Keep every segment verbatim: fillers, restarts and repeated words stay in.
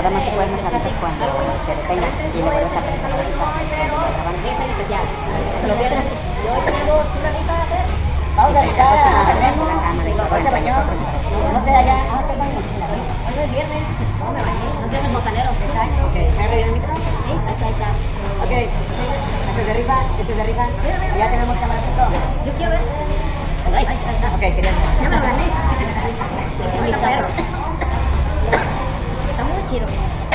nada más te puedes nos avisas cuando te detengas y le vuelves a presentar la cita. Es el especial. Te lo pierdes. Yo tenemos una lista de hacer. Vamos a visitar a Memo. Hoy se bañó. No sé allá. Ah, te baño. Hoy es viernes. No me bañé. No sé los botaneros. Exacto. Ok. ¿Hay relleno micro? Sí, ahí está, ahí está. Ok. Este es de rifa. Este es de rifa. Ya tenemos camaracito. Yo quiero ver. Ahí, ahí está. Ok, quería ver. Ya me lo gané. Está muy chido.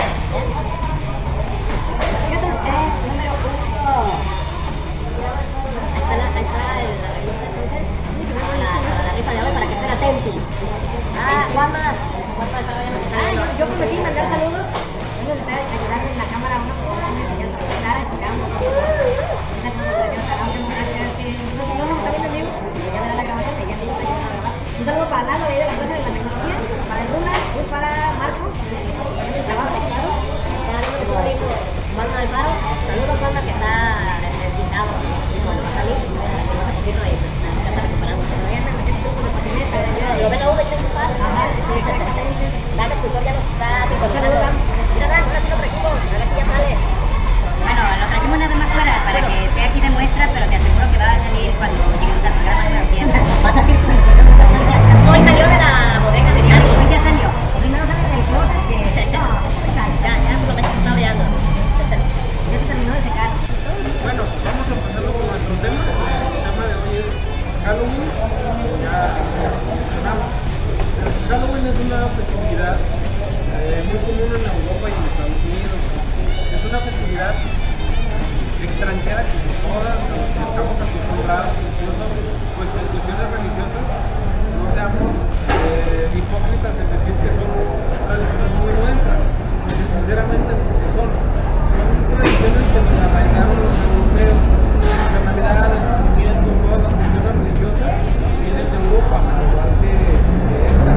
Fíjate usted, número uno. Ahí está la, ahí está la revista entonces. La, la rifa de hoy para que estén atentos. Ah, Juan más. Ah, yo, yo prometí mandar saludos. Vengo de estar ayudando en la cámara a una persona que ya se puede dar, esperamos. Esta presentación será un que no no nos está viendo en vivo, pero ya me da la grabación y ya nos está ayudando a grabar. Un saludo para Lalo de la Plaza de la Tecnología, para el Luna, y para Marco, que es el trabajo, claro. Para el sobrino Juan Alvaro, saludos Juan que está destinado y cuando va a salir, va a poquito ahí, ya está recuperando. Pero ya me metí un poco de patineta, lo ven a uno y tiene su paz. Ajá, sí, exactamente. Dale, escultor ya nos está sintonizando. Mira, Dan, ahora sí lo trajimos, a ver si ya sale. Bueno, lo trajimos nada más fuera para que esté aquí de muestra, pero te aseguro que va a salir cuando lleguemos al programa de la tienda. Va a salir con Hoy salió de la bodega de Diario, hoy ya salió. primero sale del closet que No, ya, ya, ya por lo menos está brillando. ya se terminó de secar. Bueno, vamos a empezar con nuestro tema. El tema de hoy es Halloween. Ya mencionamos. Halloween es una festividad eh, muy común en Europa y en Estados Unidos. Es una festividad extranjera que todas las que estamos acostumbrados, incluso pues, en cuestiones religiosas, no seamos eh, hipócritas en decir que son tradiciones muy nuestras, porque sinceramente son. Son tradiciones que nos arraigaron los europeos. La Navidad, el nacimiento, todas las cuestiones religiosas vienen de Europa, al igual que esta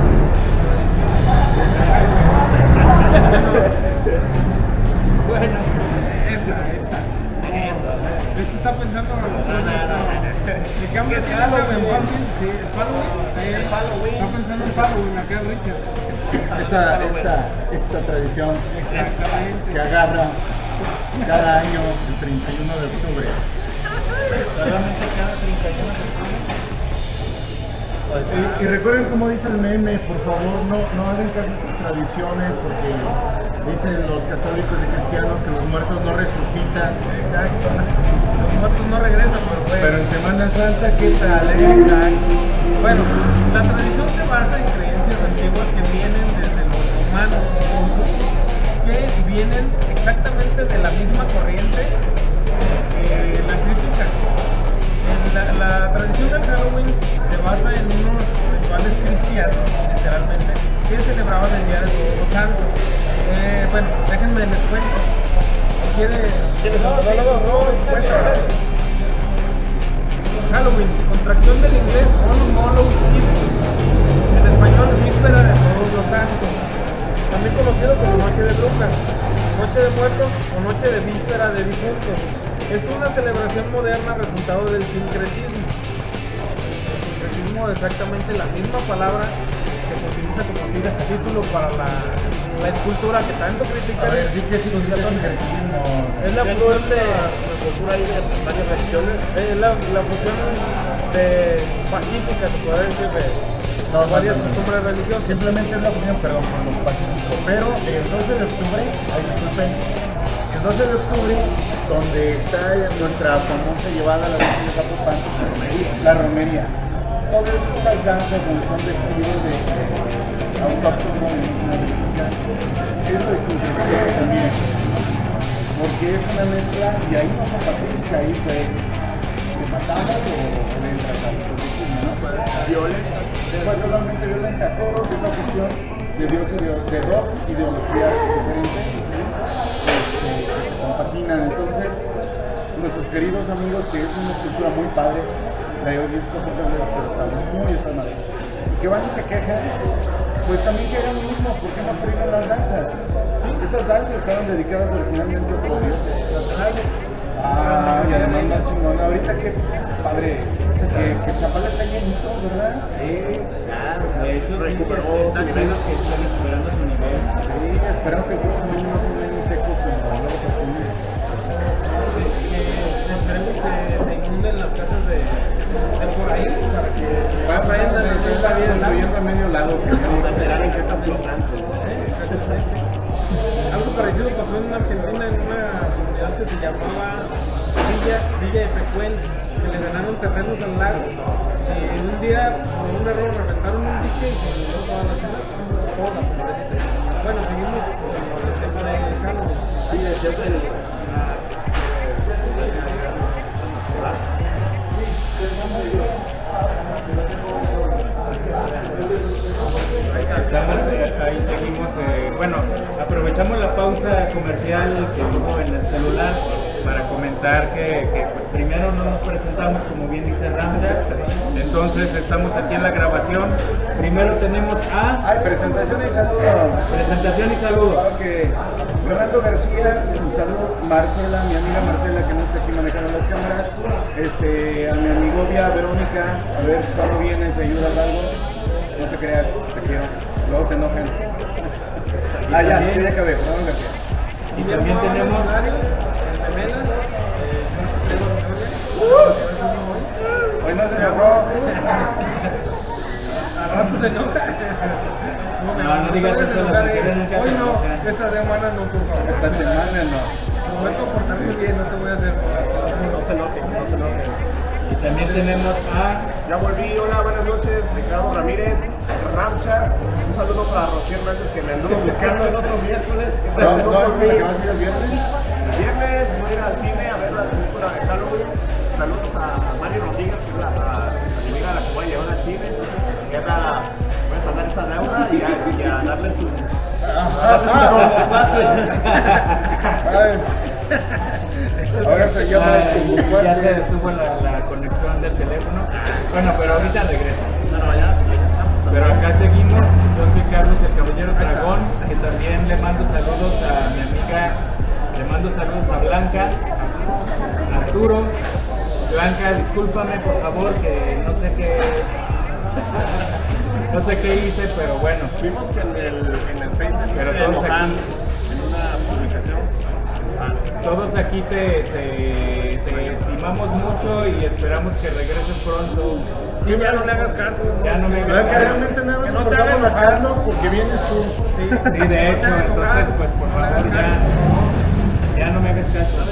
bueno, esta, esta. Esto está pensando en los de cambio de Halloween, sí, el Halloween, el Halloween. Está pensando en Halloween, acá Richard. Esta, esta, esta tradición que agarra cada año el treinta y uno de octubre. Solamente cada treinta y uno de octubre. Y, y recuerden como dice el meme, por favor no, no hagan caso a sus tradiciones porque dicen los católicos y cristianos que los muertos no resucitan. Exacto. Los muertos no regresan, pero bueno. Pero en Semana Santa, ¿qué tal? Eh? Exacto. Bueno, la tradición se basa en creencias antiguas que vienen desde los romanos, que vienen exactamente de la misma corriente que la crítica. La, la tradición del Halloween se basa en unos rituales cristianos, literalmente, que celebraban el Día de Todos los Santos. Eh, bueno, déjenme les cuento. ¿Quiere? ¿Quieres no, sí, no, no, cuento. Halloween, contracción del inglés All Hallows Eve, en español víspera de Todos los Santos, también conocido como Noche de Brujas, Noche de Muertos o Noche de Víspera de Difuntos. Es una celebración moderna resultado del sincretismo. El sincretismo es exactamente la misma palabra que se utiliza como título para la, la escultura que tanto critican. A ver, di que es el sincretismo. Es la fusión de la cultura ahí de varias religiones. Es la, la fusión de pacífica, se puede decir, de No, varias no, no, costumbres no. religiosas. Simplemente es la opinión, perdón, por los pacíficos. Pero el doce de octubre, ay, disculpen, el doce de octubre, donde está nuestra famosa llevada a la Virgen de Zapopan, la romería. La romería. Todas estas danzas donde están vestidos de autóctono y mexicano. Eso es sincretismo también. Porque es una mezcla, y ahí no fue pacífica, ahí fue de matanzas o de entratamiento, ¿no? Violenta. Fue totalmente violenta. Todo es una cuestión de, Dios y de, de dos ideologías diferentes este, que se compatinan. Entonces, nuestros queridos amigos, que es una cultura muy padre, la he visto pocas veces, pero está muy estrenada. Y que van y se quejan, pues también que hagan lo mismo, ¿por qué no prohíben las danzas? Esas danzas estaban dedicadas originalmente por dioses. Ah, y además más chingón. Ahorita neta, qué padre. Que, que Chapala está llenito, ¿verdad? Sí, claro, de hecho Recuperó sí, su está nivel. que está recuperando su nivel. Sí, espero que el próximo año no sea un año seco como luego se asume. Esperemos que se inunden las casas de, de por ahí para que Va a traer está bien, incluyendo a medio lado. Que no serán en casas flotantes. Algo parecido pasó en Argentina, en una comunidad que se llamaba Villa, Villa de Pecuel, que le ganaron terrenos al lago. Y en un día, por un error, reventaron un dique y se inundó toda la ciudad. Toda la pobrecita. Bueno, seguimos con el tema de Carlos. Sí, decías el. Estamos, eh, ahí seguimos, eh, bueno, aprovechamos la pausa comercial que hubo en el celular para comentar que, que pues, primero no nos presentamos, como bien dice Ramda, entonces estamos aquí en la grabación. Primero tenemos a... Ay, presentación y saludos. Presentación y saludos. Ok. Fernando García, un saludo. Marcela, mi amiga Marcela, que no está aquí manejando las cámaras. Este, a mi amigo Via Verónica, a ver si todo viene, se ayuda en algo. No te creas, te quiero. Luego se enojan. Ah, ya, sí, ya acabé. Fernando García. Y también tenemos... Hoy no se me ahorró. se enoja. No, no digas eso, las mujeres nunca Hoy se no, enojan. esta semana no, por favor. Esta semana no. Me voy a comportar muy bien, no te voy a hacer. No se enoje, no se enoje. Y también tenemos a... Ya volví, hola, buenas noches, Ricardo Ramírez, Ramcha, un saludo para Rocío Hernández que me anduvo buscando el otro miércoles. No, no, No, no, volví. ¿que vas a ir el viernes? El viernes voy a ir al cine a ver la película de Halloween. Saludos a Mari Rodríguez, que es la, la, la amiga a la que voy a llevar al cine. Que es la, voy a salvar esa deuda y a, y a darle su... Ahora se llama Ah, ya se subo la, la conexión del teléfono. Bueno, pero ahorita regreso. No, no, ya, ya estamos. Pero acá seguimos. Yo soy Carlos, el Caballero Dragón, que también le mando saludos a mi amiga, le mando saludos a Blanca, a Arturo. Blanca, discúlpame por favor, que no sé qué, no sé qué hice, pero bueno. Vimos que en el, en el Facebook Pero de todos Luján, aquí- en una publicación. Ah, Todos aquí te, te, te estimamos mucho y esperamos que regreses pronto. sí, ya no le hagas caso. Ya no me ¿Verdad hagas que caso. realmente nada más Que no te cortamos hagan la enojar. carne porque vienes tú? Sí, Sí, de hecho, entonces pues por favor ya, ya no me hagas caso.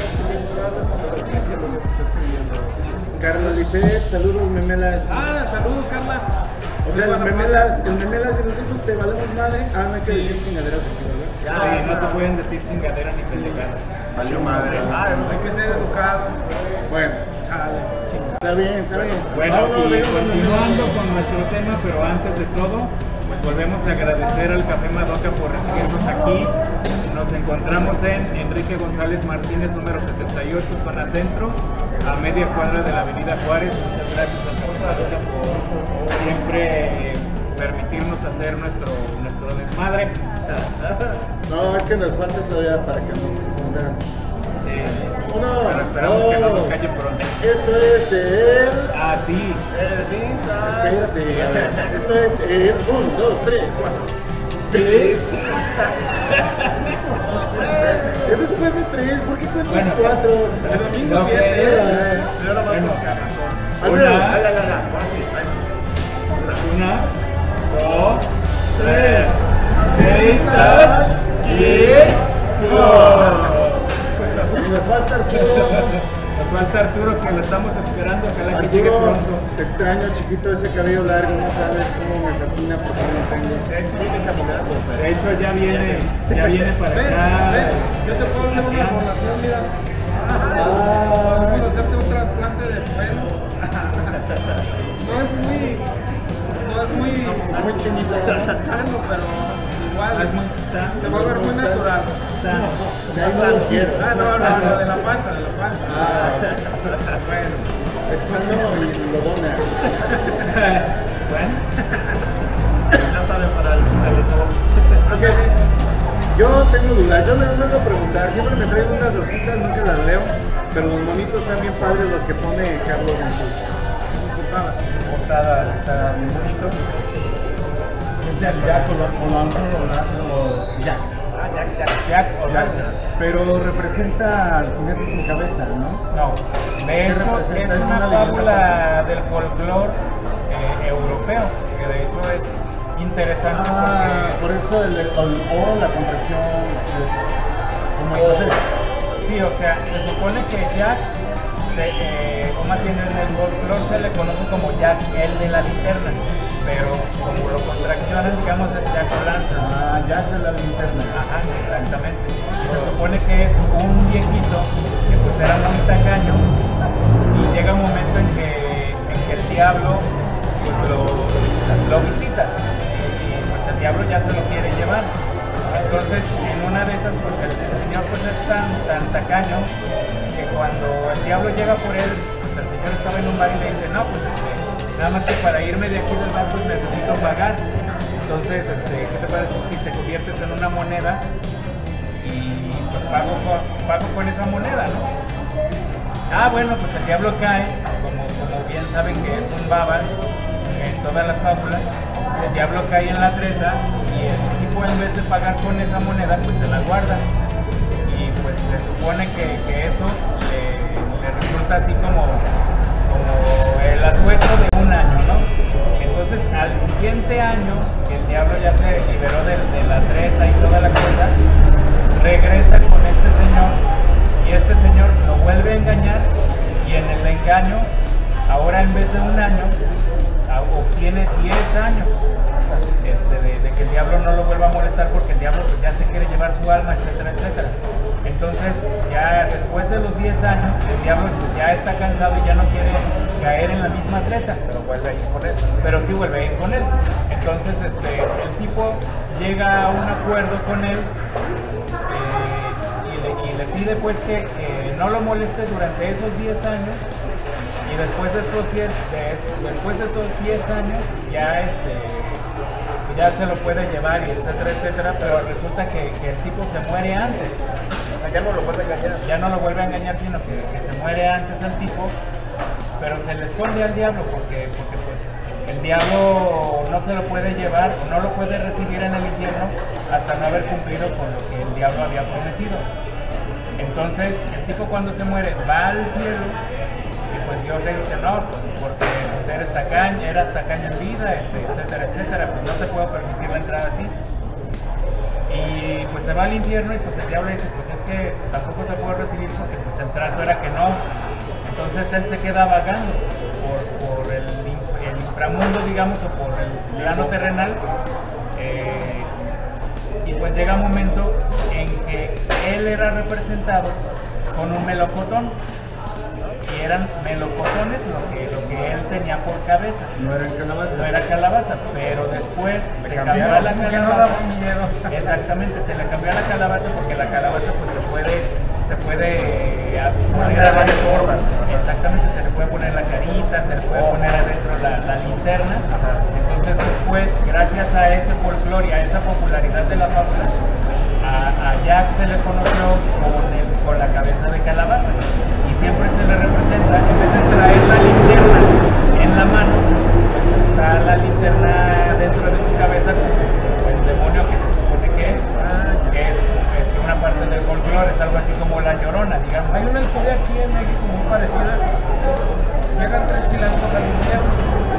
Carlos Lisset, saludos memelas. Ah, saludos, Carla. O sea, las memelas, el memelas de nosotros te valemos madre. Ah, no hay que decir chingaderas aquí, ¿verdad? Sí, no se pueden decir chingaderas ni pendejadas. Valió madre. Ah, Hay que ser educado. Bueno, está bien, está bien. Bueno, Vámonos, y vámonos. continuando con nuestro tema, pero antes de todo, pues volvemos a agradecer al Café Madoka por recibirnos aquí. Nos encontramos en Enrique González Martínez, número setenta y ocho, zona centro, a media cuadra de la avenida Juárez. Muchas gracias al Café Madoka por siempre permitirnos hacer nuestro, nuestro desmadre. No, es que nos falta todavía para que nos pongan. Eh, Uno, pero esperamos que no nos dos. callen pronto. Esto es el. Ah, sí. Espérate, a ver. Esto es el. uno, dos, tres, cuatro. ¿Tres? Es después de tres, ¿por qué cuentas Bueno, cuatro? El domingo Lo que siete. es- Yo la bueno, Una, una, Ay, ay, ay, ay. una, dos, tres, treinta y dos. y nos falta Arturo. Nos falta Arturo, que lo estamos esperando, ojalá que llegue Arturo, pronto. te extraño, chiquito, ese cabello largo, no sabes cómo me fascina porque no tengo. Viene caminando, De hecho ya viene, ya viene para Ven, acá. ven, yo te puedo hacer una donación, mira. Ah, Podemos hacerte un trasplante de pelo. No es muy, no es muy, muy chinito. sano, pero igual Es muy sano. se va a ver muy natural. Sano. De ahí no lo quiero. Ah, no, no, no, de la panza, de la panza. Ah, Bueno, es sano y lo dona. Bueno, ya saben para el teléfono. Ok, yo tengo dudas, yo me vengo a preguntar, siempre me traigo unas hojitas, nunca las leo. Pero los monitos están bien padres los que pone Carlos en su, en su portada. Portada está muy bonito. Es el Jack o lo Jack. Ah, Jack, Jack, Jack o Jack. Pero representa al jinete sin cabeza, ¿no? No, de hecho representa? es Es una una leyenda fábula del folclore eh, europeo, que de hecho es interesante Ah, por porque... eso el, el, o la contracción como entonces. Sí, o sea, se supone que Jack, se, eh, o más bien en el folclore se le conoce como Jack, el de la linterna, pero como lo contraccionan, digamos, es Jack O'Lantern. Ah, Jack de la linterna. Ajá, exactamente. Y se supone que es un viejito que pues era muy tacaño y llega un momento en que, en que el diablo pues, lo, lo visita y pues el diablo ya se lo quiere llevar. Entonces, en una de esas, pues el, el señor pues es tan, tan tacaño que cuando el diablo llega por él, pues el señor estaba en un bar y le dice, no, pues este, nada más que para irme de aquí del bar pues necesito pagar. Entonces, este, ¿qué te parece si te conviertes en una moneda y pues pago con, pago con esa moneda, ¿no? Ah, bueno, pues el diablo cae, como, como bien saben que es un baba en todas las fábulas, el diablo cae en la treta y el tipo en vez de pagar con esa moneda, pues se la guarda. Y pues se supone que, que eso le, le resulta así como, como el atuendo de un año, ¿no? Entonces al siguiente año, que el diablo ya se liberó de, de la treta y toda la cosa, regresa con este señor y este señor lo vuelve a engañar y en el engaño, ahora en vez de un año, obtiene diez años este, de, de que el diablo no lo vuelva a molestar porque el diablo pues, ya se quiere llevar su alma, etcétera, etcétera. Entonces ya después de los diez años el diablo pues, ya está cansado y ya no quiere caer en la misma treta, pero vuelve a ir con él, pero sí vuelve a ir con él. Entonces este, el tipo llega a un acuerdo con él eh, y, le, y le pide pues que, que no lo moleste durante esos diez años. Y después de estos diez, de, después de estos diez años ya este ya se lo puede llevar y etcétera, etcétera, pero resulta que, que el tipo se muere antes. O sea, ya no lo vuelve a engañar. Ya no lo vuelve a engañar, sino que, que se muere antes el tipo, pero se le esconde al diablo porque, porque pues el diablo no se lo puede llevar o no lo puede recibir en el infierno hasta no haber cumplido con lo que el diablo había prometido. Entonces el tipo cuando se muere va al cielo. Y pues Dios le dice, no, pues, porque pues, eres tacaño, eras tacaño en vida, este, etcétera, etcétera, pues no te puedo permitir la entrada así. Y pues se va al infierno y pues el diablo dice, pues es que tampoco te puedo recibir porque pues el trato era que no. Entonces él se queda vagando por, por el, el inframundo, digamos, o por el plano terrenal. Eh, y pues llega un momento en que él era representado con un melocotón. Y eran melocotones lo que, lo que él tenía por cabeza. No era calabaza. No era calabaza, pero después Le se cambiaron, cambió a la como que no calabaza. daba miedo. Exactamente, se le cambió a la calabaza porque la calabaza pues se puede, se puede eh, poner Hacer varias formas. Exactamente, se le puede poner la carita, se le puede poner adentro la, la linterna. Entonces después, gracias a ese folclore y a esa popularidad de la fábula, a, a Jack se le conoció con, el, con la cabeza de calabaza. Y siempre se le representa, en vez de traer la linterna en la mano, pues está la linterna dentro de su cabeza como el demonio que se supone que es, que es, es una parte del folclore, es algo así como la Llorona, digamos. Hay una historia aquí en México muy parecida. Llegan tres chilangos al infierno.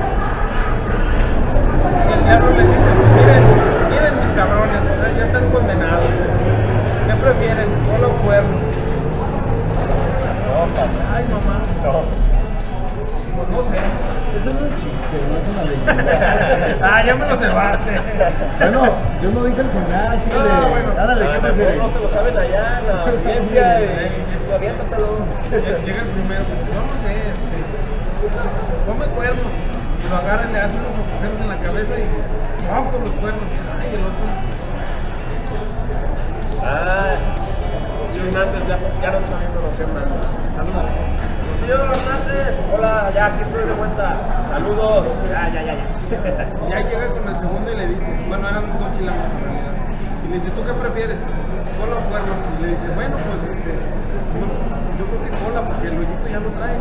Y el diablo les dice, miren, miren mis cabrones, o sea, ya están condenados. ¿Qué prefieren? ¿Solo cuernos? Ay, mamá. No. Pues no sé. Eso no es un chiste, no es una leyenda. Ah, ya me lo cebaste. Bueno, yo no dije el final, sí, No, de- bueno. ándale, ¿qué prefieres? No se lo saben allá en la audiencia y aviéntatelo. Llega el primero, yo no sé, este, come cuernos. Y lo agarran, le hacen unos agujeros en la cabeza y ¡pam! Con los cuernos. Ay, el otro. Ah, Rocío Hernández, ya, ya no está viendo Rocío Hernández. Saludos. Rocío Hernández, hola, ya aquí estoy de vuelta. Saludos. Ya, ya, ya, ya. Y ya llega con el segundo y le dice, bueno, eran dos chilangos en realidad. Y le dice, ¿tú qué prefieres? ¿Cola o cuerno? Y le dice, bueno, pues este, yo, yo creo que cola, porque el hoyito ya lo trae.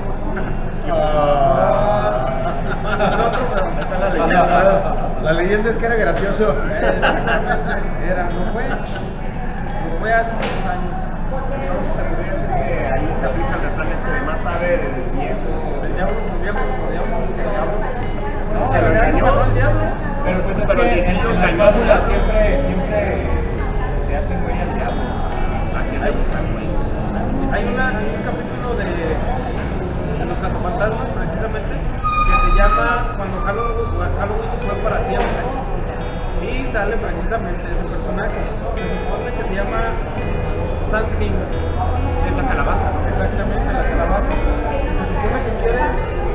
Ah. Nosotros, pero Está la leyenda. La leyenda es que era gracioso. exactamente, era, no fue, no fue hace muchos años. Entonces se podría decir que ahí se aplica el refrán ese de más sabe el viejo. El diablo, el diablo, el diablo, el diablo. No, El pero diablo engañó. ganó el diablo. Pero pues es Pero que el en, niño en las engañó. fábulas siempre, siempre se hacen güey al diablo. Aquí hay Hay, una, hay un capítulo de, de los cazafantasmas, precisamente, que se llama Cuando Halloween, Halloween fue para siempre. Y sale precisamente ese personaje. Se supone que se llama Sand King. sí, la calabaza, ¿no? Exactamente, la calabaza. Se supone que quiere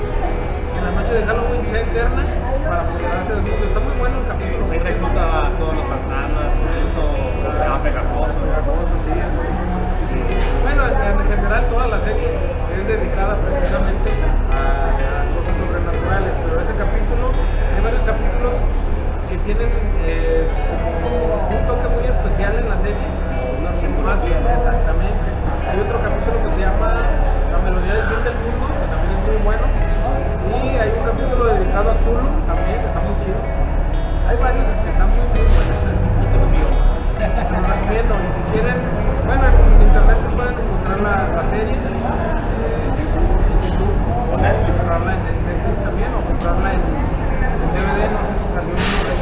que la noche de Halloween sea eterna para apoderarse del mundo. Está muy bueno el capítulo. Ahí recluta a todos los fantasmas, incluso a pegajoso. Pegajoso, sí, es muy, muy- Bueno, en, en general toda la serie es dedicada precisamente a, a cosas sobrenaturales, pero ese capítulo, hay varios capítulos que tienen eh, como un toque muy especial en la serie, no siempre más bien, exactamente. Hay otro capítulo que se llama La melodía del fin del mundo, que también es muy bueno, y hay un capítulo dedicado a Tulu, también, que está muy chido. Hay varios que están muy, muy buenos. Este conmigo. Se los recomiendo, y si quieren, bueno, en internet se pueden encontrar la, la serie, eh, en YouTube, o comprarla en Netflix también, o comprarla en, en D V D, no sé si salió en Blu-ray.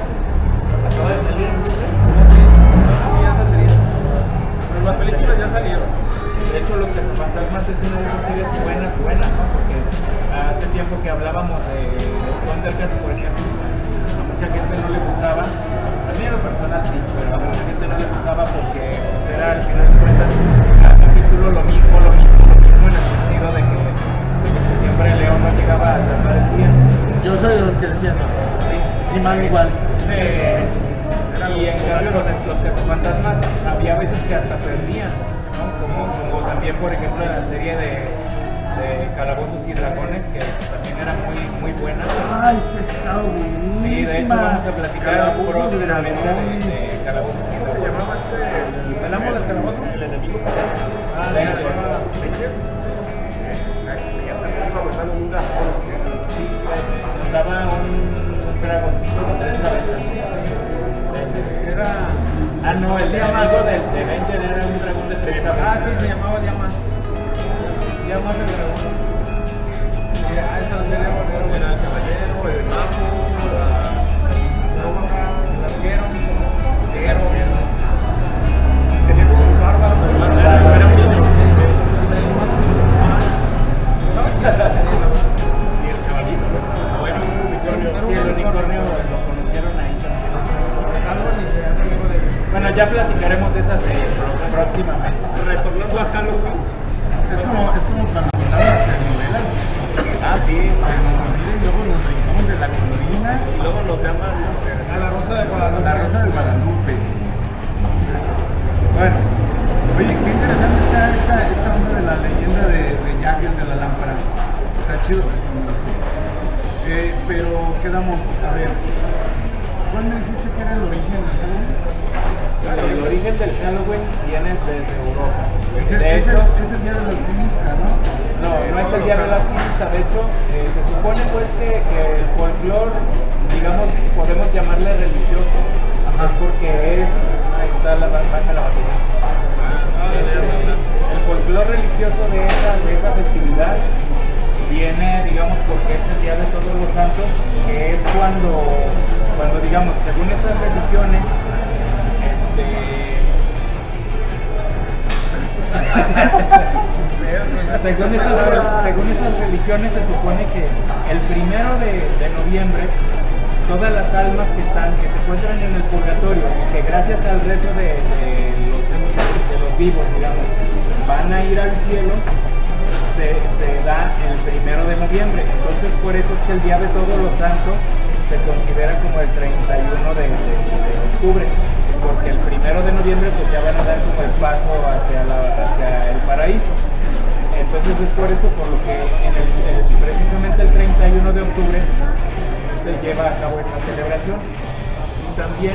Acaba de salir en Blu-ray. No sé si ya saldría, pero las películas ya salieron. De hecho, Los Cazafantasmas es una de esas series buenas, buenas, ¿no? Porque hace tiempo que hablábamos de los Thundercats, por ejemplo, a mucha gente no le gustaba, a mí en lo personal sí, pero a mucha gente no le gustaba porque pues, era al final de cuentas cada capítulo lo mismo, lo mismo, lo mismo en el sentido de que, de que siempre León no llegaba a salvar el día. Yo soy de los que decían, Sí. y mal igual. Eh, y en cambio los, los cazafantasmas había veces que hasta perdían, ¿no? Como, como también por ejemplo en la serie de, de Calabozos y Dragones, que también era muy, muy buena. Ay, se está buenísima. Sí, de hecho vamos a platicar Calabozos y próximamente de, Dragones. de Calabozos y ¿Cómo se Dragones. llamaba este? ¿El, el amo del calabozo? El enemigo. Ah, Venga, se llamaba Benjer. Ya está fabricando un dragón. Sí, eh, daba un, un dragoncito de tres cabezas. Era... Ah, no, el enemigo del de Avenger era un dragón de tres cabezas. Ah, sí, se llamaba Diamant. Diamant el dragón. Ah, esa la serie bueno, era el caballero, el mago, la navaja, el arquero, el guerrero, tenía como un bárbaro, pero la verdad era un niño. Y el caballito, ¿no? Bueno, un unicornio. Sí, el unicornio lo conocieron ahí también. Algo ni se hace amigo de ellos. Bueno, ya platicaremos de esas series próximamente. Retornando a Halloween. Es como, es como cuando contaban las telenovelas. Ah, sí. Miren, luego nos brincamos de la colorina Y luego nos llaman. A la Rosa de Guadalupe. la Rosa de Guadalupe. Bueno, oye, qué interesante está esta, esta onda de la leyenda de, de Jack el de la lámpara. Está chido. Eh, pero quedamos, a ver, ¿cuál me dijiste que era el origen del Halloween? El origen del Halloween viene desde Europa. Es el, De es el, hecho, es el día del alquimista, ¿no? no, no es el día de la alquimista. De hecho, eh, se supone pues que, que el folclore, digamos, podemos llamarle religioso, es porque es, ahí está la baja la batería. El, el folclore religioso de esa, de esa festividad viene, digamos, porque es el día de todos los santos, que es cuando, cuando digamos, según estas religiones, este, según, estas, según estas religiones se supone que el primero de, de noviembre todas las almas que están, que se encuentran en el purgatorio y que gracias al rezo de, de, los, de los vivos, digamos, van a ir al cielo, se, se da el primero de noviembre. Entonces por eso es que el día de todos los santos se considera como el treinta y uno de, de, de octubre, porque el primero de noviembre pues ya van a dar como el paso hacia, la, hacia el paraíso. Entonces es por eso por lo que en el, el, precisamente el treinta y uno de octubre se lleva a cabo esta celebración. Y también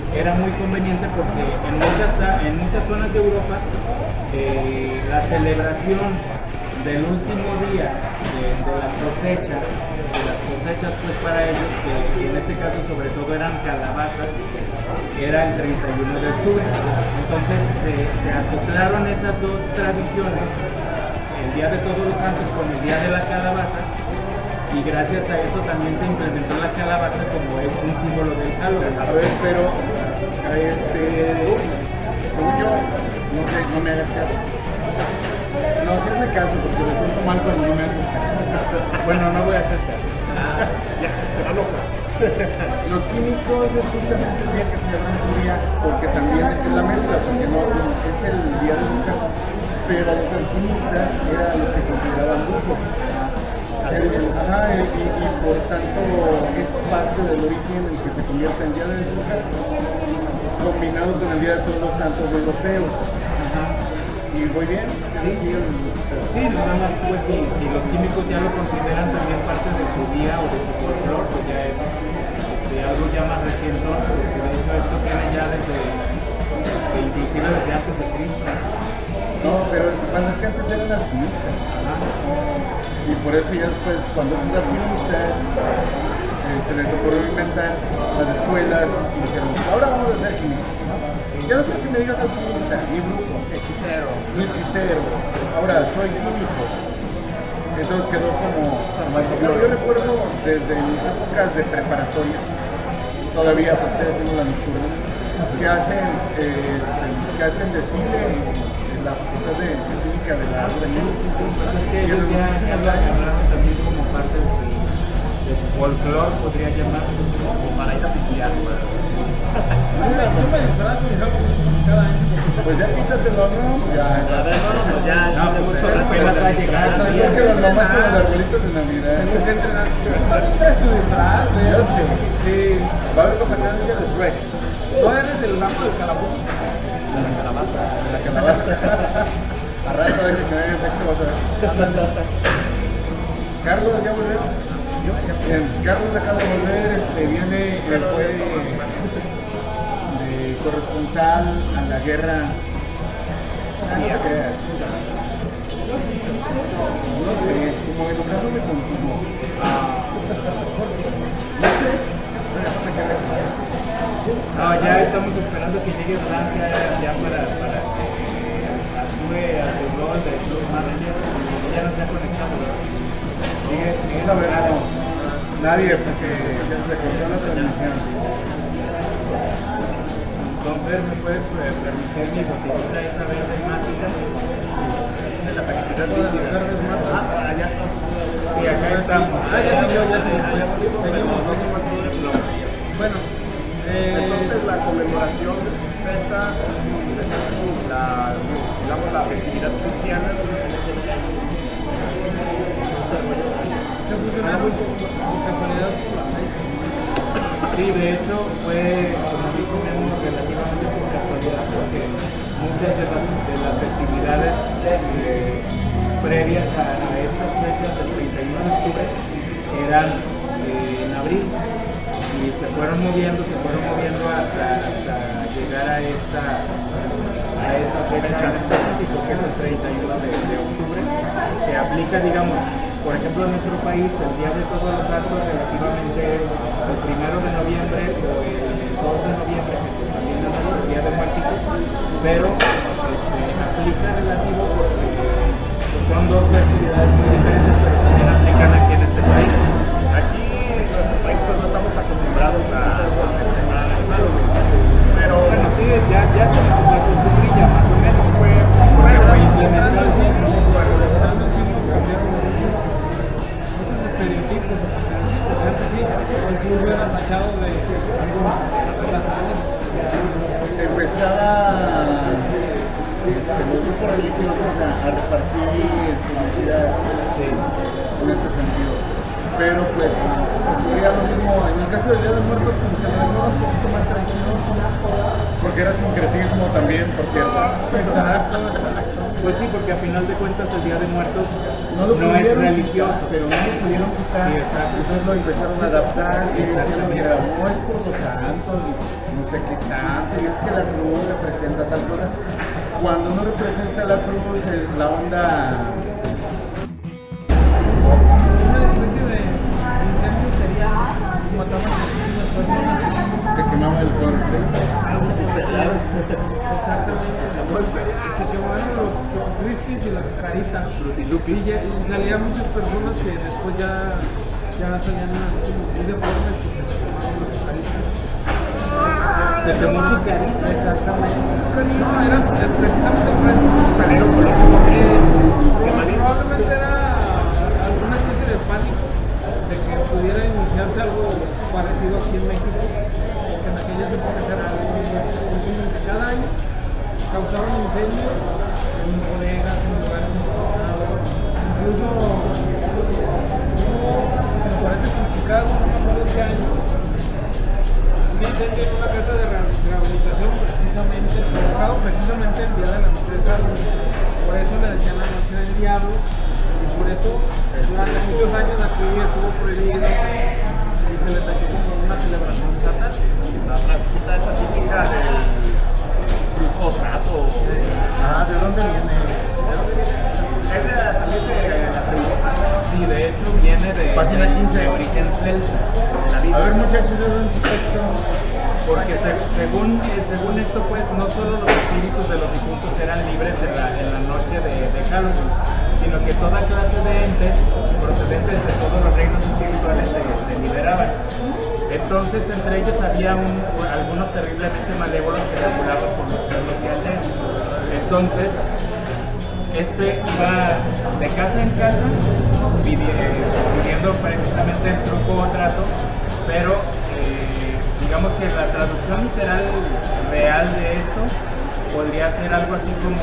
era muy conveniente porque en muchas, en muchas zonas de Europa eh, la celebración del último día de, de la cosecha, de las cosechas pues para ellos, que en este caso sobre todo eran calabazas, era el treinta y uno de octubre. Entonces se, se acoplaron esas dos tradiciones, el Día de Todos los Santos con el Día de la Calabaza, y gracias a eso también se implementó la calabaza como es un símbolo del Halloween. A ver, pero este, según yo, no sé, no me hagas caso. No, sí me caso porque me siento mal cuando no me haces caso. Bueno, no voy a hacer caso. Ya, se va loca. Los químicos es justamente el día que celebramos un día porque también es la mezcla, porque no es el día de Lucas, pero los alquimistas era lo que consideraban grupo. Ajá, y, y por tanto es parte del origen en que se convierte en Día de Lucas, combinado con el Día de Todos los Santos europeos. Ajá. ¿Y voy bien? Sí, sí, sí, nada más pues si, si los químicos ya lo consideran también parte de su día o de su folclore, pues ya es este, algo ya más reciente, porque de hecho esto viene ya desde, inclusive desde antes de Cristo. No, pero lo que pasa es que antes eran alquimistas. Y por eso ya después, cuando es alquimista, eh, se les ocurrió inventar las escuelas y dijeron, ahora vamos a ser alquimistas. Ya no quiero que me digas alquimista, ni brujo, hechicero, no hechicero, ahora soy químico. Entonces quedó como más yo, yo recuerdo desde mis épocas de preparatoria, todavía porque estoy haciendo la nocturna, que hacen, eh, que hacen desfile en la facultad de química de la U D M. Es que ellos ya hablaron también como parte de su, de su folclore, podría llamarse, como para ir a piquear. Yo me disfrazo y hago cada año. Pues ya quítatelo, ¿no? Ya, A ver, no, no, ya, No, ya pues mucho apenas va a llegar. no, yo que los mamás con los arbolitos de Navidad. Tengo que entrenar. Es tu disfraz, Yo ¿eh? sé, sí, va a haber competencia de Shrek, No eres el lapo del calabozo. de la calabaza. A rato de que me vea efecto vas a ver. Carlos, ¿ya volvió? Bien, Carlos acaba de volver, este, viene, él fue de corresponsal a la guerra. Ah, no te creas. No sé, como en un caso me contuvo. No sé, pero no me quedé. No, ya estamos esperando que llegue Francia ya para, para que actúe a su rol de club manager, ya no se ha conectado, ¿verdad? Sigue, sigue la verdad. Nadie, porque ya se cortó la transmisión. Entonces, ¿me puedes eh, permitir mi botellita esta vez de mágica? de la felicidad Todas las tardes más. Ah, allá está. Sí, acá estamos. Ah, ya te ya te Teníamos dos. Bueno, eh, Entonces la conmemoración de su fiesta, la, digamos, la festividad cristiana, ¿qué funcionaba con casualidad? Sí, de hecho fue, como dijo Memo, relativamente por casualidad, porque muchas de las, de las festividades eh, previas a, a estas fechas del treinta y uno de octubre eran eh, en abril y se fueron moviendo, se fueron moviendo hasta, hasta llegar a esta, a esta fecha en específico, que es el treinta y uno de, de octubre, que aplica, digamos, por ejemplo, en nuestro país, el Día de Todos los Santos relativamente el primero de noviembre o el dos de noviembre, que también es el Día de Muertitos, pero este, aplica relativo porque pues, son dos festividades muy diferentes, pero también aplican aquí en este país. aquí en nuestro país pues, no estamos acostumbrados a festejar el Halloween, pero Bueno, sí, ya, ya se nos la costumbrilla, más o menos, fue, fue, fue implementado el Cambiaron muchos estereotipos. Antes sí, el club era tachado de algo artesanal. Empezaba este, los grupos religiosos a, a repartir publicidad en este sentido. Pero pues sería lo mismo, en el caso del Día de Muertos como que lo dejaba un poquito más tranquilo, porque era sincretismo también, por cierto. Exacto, exacto. Pues sí, porque a final de cuentas el Día de Muertos No lo no es pudieron religioso. quitar, pero no lo pudieron quitar. Sí, exacto. Entonces lo empezaron a adaptar y decían que era no es por los santos y no sé qué tanto, y es que la cruz representa tal cosa. Cuando no representa la cruz es la onda. Una especie de incendio sería mataban a muchísimas personas. Se quemaba el corte. Exactamente. Se quemaban los Crispis y las caritas. Y ya- y salían muchas personas que después ya, ya salían así como muy deformes porque se quemaban las caritas. Se quemó su carita. Exactamente. No, era eh, precisamente por eso. Salieron con los Eh, probablemente era alguna especie de pánico de que pudiera iniciarse algo parecido aquí en México, que en aquellas épocas era algo muy común. Cada año causaban incendios en bodegas, en lugares encerrados, incluso hubo, me parece que en Chicago, no me acuerdo qué año, un incendio en una casa de rehabilitación precisamente, provocado precisamente el día de la noche de Halloween. Por eso le decían la noche del diablo y por eso durante muchos años aquí estuvo prohibido y se le tachó como una celebración satánica. La frasecita esa típica del truco trato. Ah, ¿de dónde viene? Es de, también de las Europas. Sí, de hecho viene de, Página quince. de origen celta. La Biblia. A ver, muchachos, ¿de dónde su texto? Porque se- según, eh, según esto, pues, no solo los espíritus de los difuntos eran libres en la, en la noche de, de Halloween, sino que toda clase de entes procedentes de todos los reinos espirituales se, se liberaban. Entonces, entre ellos había un- algunos terriblemente malévolos que regulaban por los pueblos y aldeas. Entonces, este iba de casa en casa pidi- eh, pidiendo precisamente el truco o trato, pero eh, digamos que la traducción literal real de esto podría ser algo así como,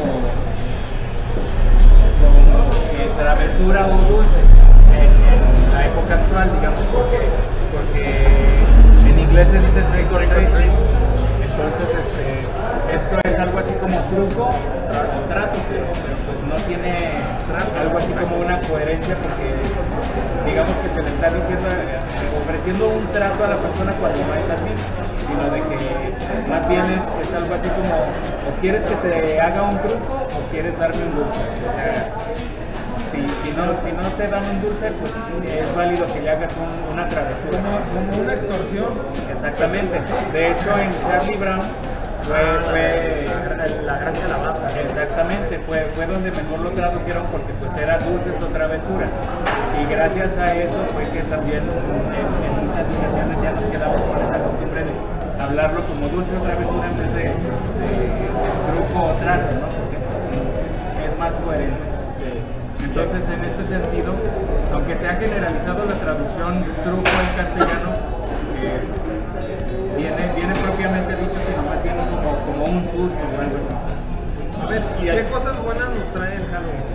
como eh, travesura o dulce en, en la época actual, digamos, porque, porque en inglés se dice trick or treat. Entonces, este, esto es algo así como truco o trato, pero, pero pues no tiene algo así como una coherencia porque digamos que se le está diciendo, eh, ofreciendo un trato a la persona cuando no es así, sino de que más bien es, es algo así como o quieres que te haga un truco o quieres darme un dulce. O sea, si, si, no, si no te dan un dulce, pues es válido que le hagas un, una travesura. Como, como una extorsión. Exactamente. De hecho, en Charlie Brown fue, fue La gran calabaza. exactamente, fue, fue donde mejor lo tradujeron porque pues era dulces o travesuras. Y gracias a eso fue que también en, en muchas ocasiones ya nos quedamos con esa costumbre de hablarlo como dulce o travesura en vez de, de, de truco o trato, ¿no? Porque es más coherente. Entonces, en este sentido, aunque se ha generalizado la traducción truco en castellano, eh, viene, viene propiamente dicho, sino más bien como, como un susto o algo así. A ver, ¿y qué cosas buenas nos trae el Halloween?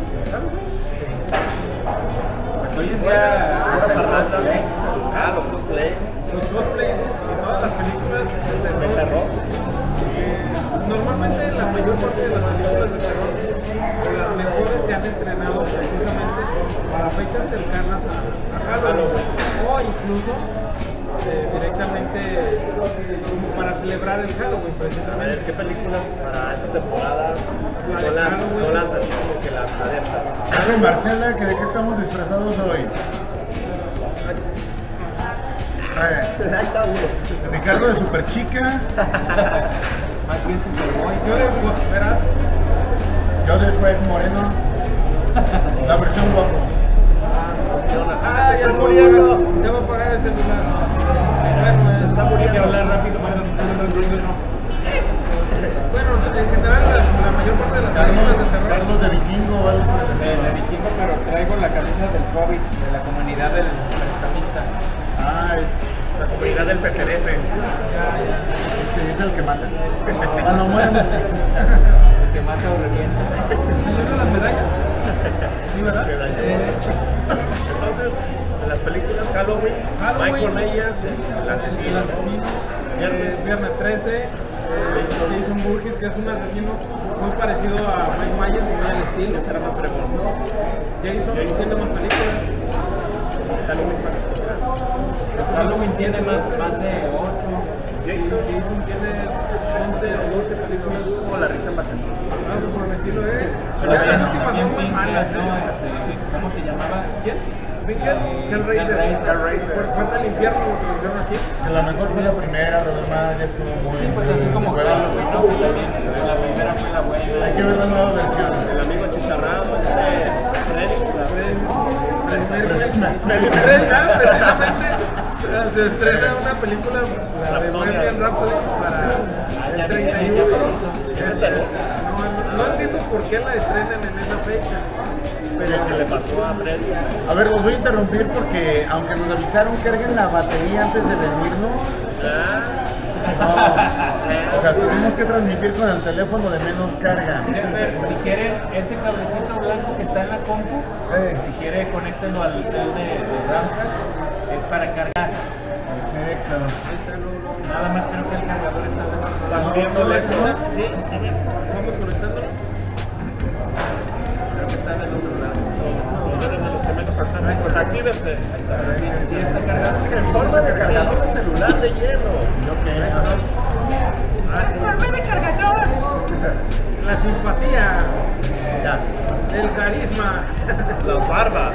Pues hoy en día, Ah, los cosplays. Los cosplays y todas las películas de De terror. terror. Eh, normalmente la mayor parte de las películas de terror, las mejores se han estrenado precisamente para fechas cercanas a, a Halloween o incluso eh, directamente como para celebrar el Halloween A ver, precisamente. ¿qué películas para esta temporada La de son las, Halloween. son las así como que las alertas? A ver, Marcela, ¿que ¿de qué estamos disfrazados hoy? Eh, Ahí está uno. Ricardo de Superchica, más bien Superboy. Yo de Ghostferas, yo de Shrek Moreno, la versión guapo. ah, ya se murió, ya va a pagar el celular. Bueno, está Hay que muriendo. hablar rápido para no tener el ruido, ¿no? Bueno, en general la, la mayor parte de las películas de terror. Carlos de Vikingo, ¿vale? De, de vikingo, pero traigo la camisa del COVID, de la comunidad del prestamista. Ah, es La comunidad del P F D F. este, es el que mata. Ah, no, mueren. El que mata o revienta. ¿Incluyendo las medallas? Sí, ¿verdad? Entonces, en las películas Halloween, Halloween. Michael Myers, el El asesino, asesino, Viernes. eh, Viernes trece, eh, Jason Voorhees, que es un asesino muy parecido a Mike Myers, muy al estilo. Será más fregón. Jason, tiene más películas. Halloween para Halloween tiene más, más de ocho. Jason, Jason tiene once o doce películas. como la risa bastante. Ah, pues por el estilo es. Pero Ya, las bueno, últimas bien son muy malas, pinches, ¿no? ¿eh? Este, ¿cómo se llamaba? ¿Quién? Miguel Hellraiser. Hellraiser. Fue fue del infierno lo que pusieron aquí. A lo mejor fue la primera, lo demás ya estuvo muy. Sí, pues así como muy Halloween, buena. ¿no? Que también, la primera fue la buena. Hay que ver la nueva versión. El amigo chicharrado, este Freddy, la Freddy. Se estrena una película, la de Bohemian Rhapsody, para el treinta y uno. No, no entiendo por qué la estrenan en esa fecha. Pero que le pasó a Freddy. A ver, los voy a interrumpir porque aunque nos avisaron carguen la batería antes de venirnos, no, o sea, tuvimos que transmitir con el teléfono de menos carga. Miren, ver, si quieren ese cablecito blanco que está en la compu, Eh. si quiere conéctenlo al cel de, de Ramcast, es para cargar. Perfecto. Nada más creo que el cargador está del otro lado. También no le Sí, vamos conectándolo. Creo que está del otro lado. Son de los que menos personas. Pues actívese. Y está cargado. En forma de cargador de celular de hielo. La simpatía, Ya. el carisma. Las barbas.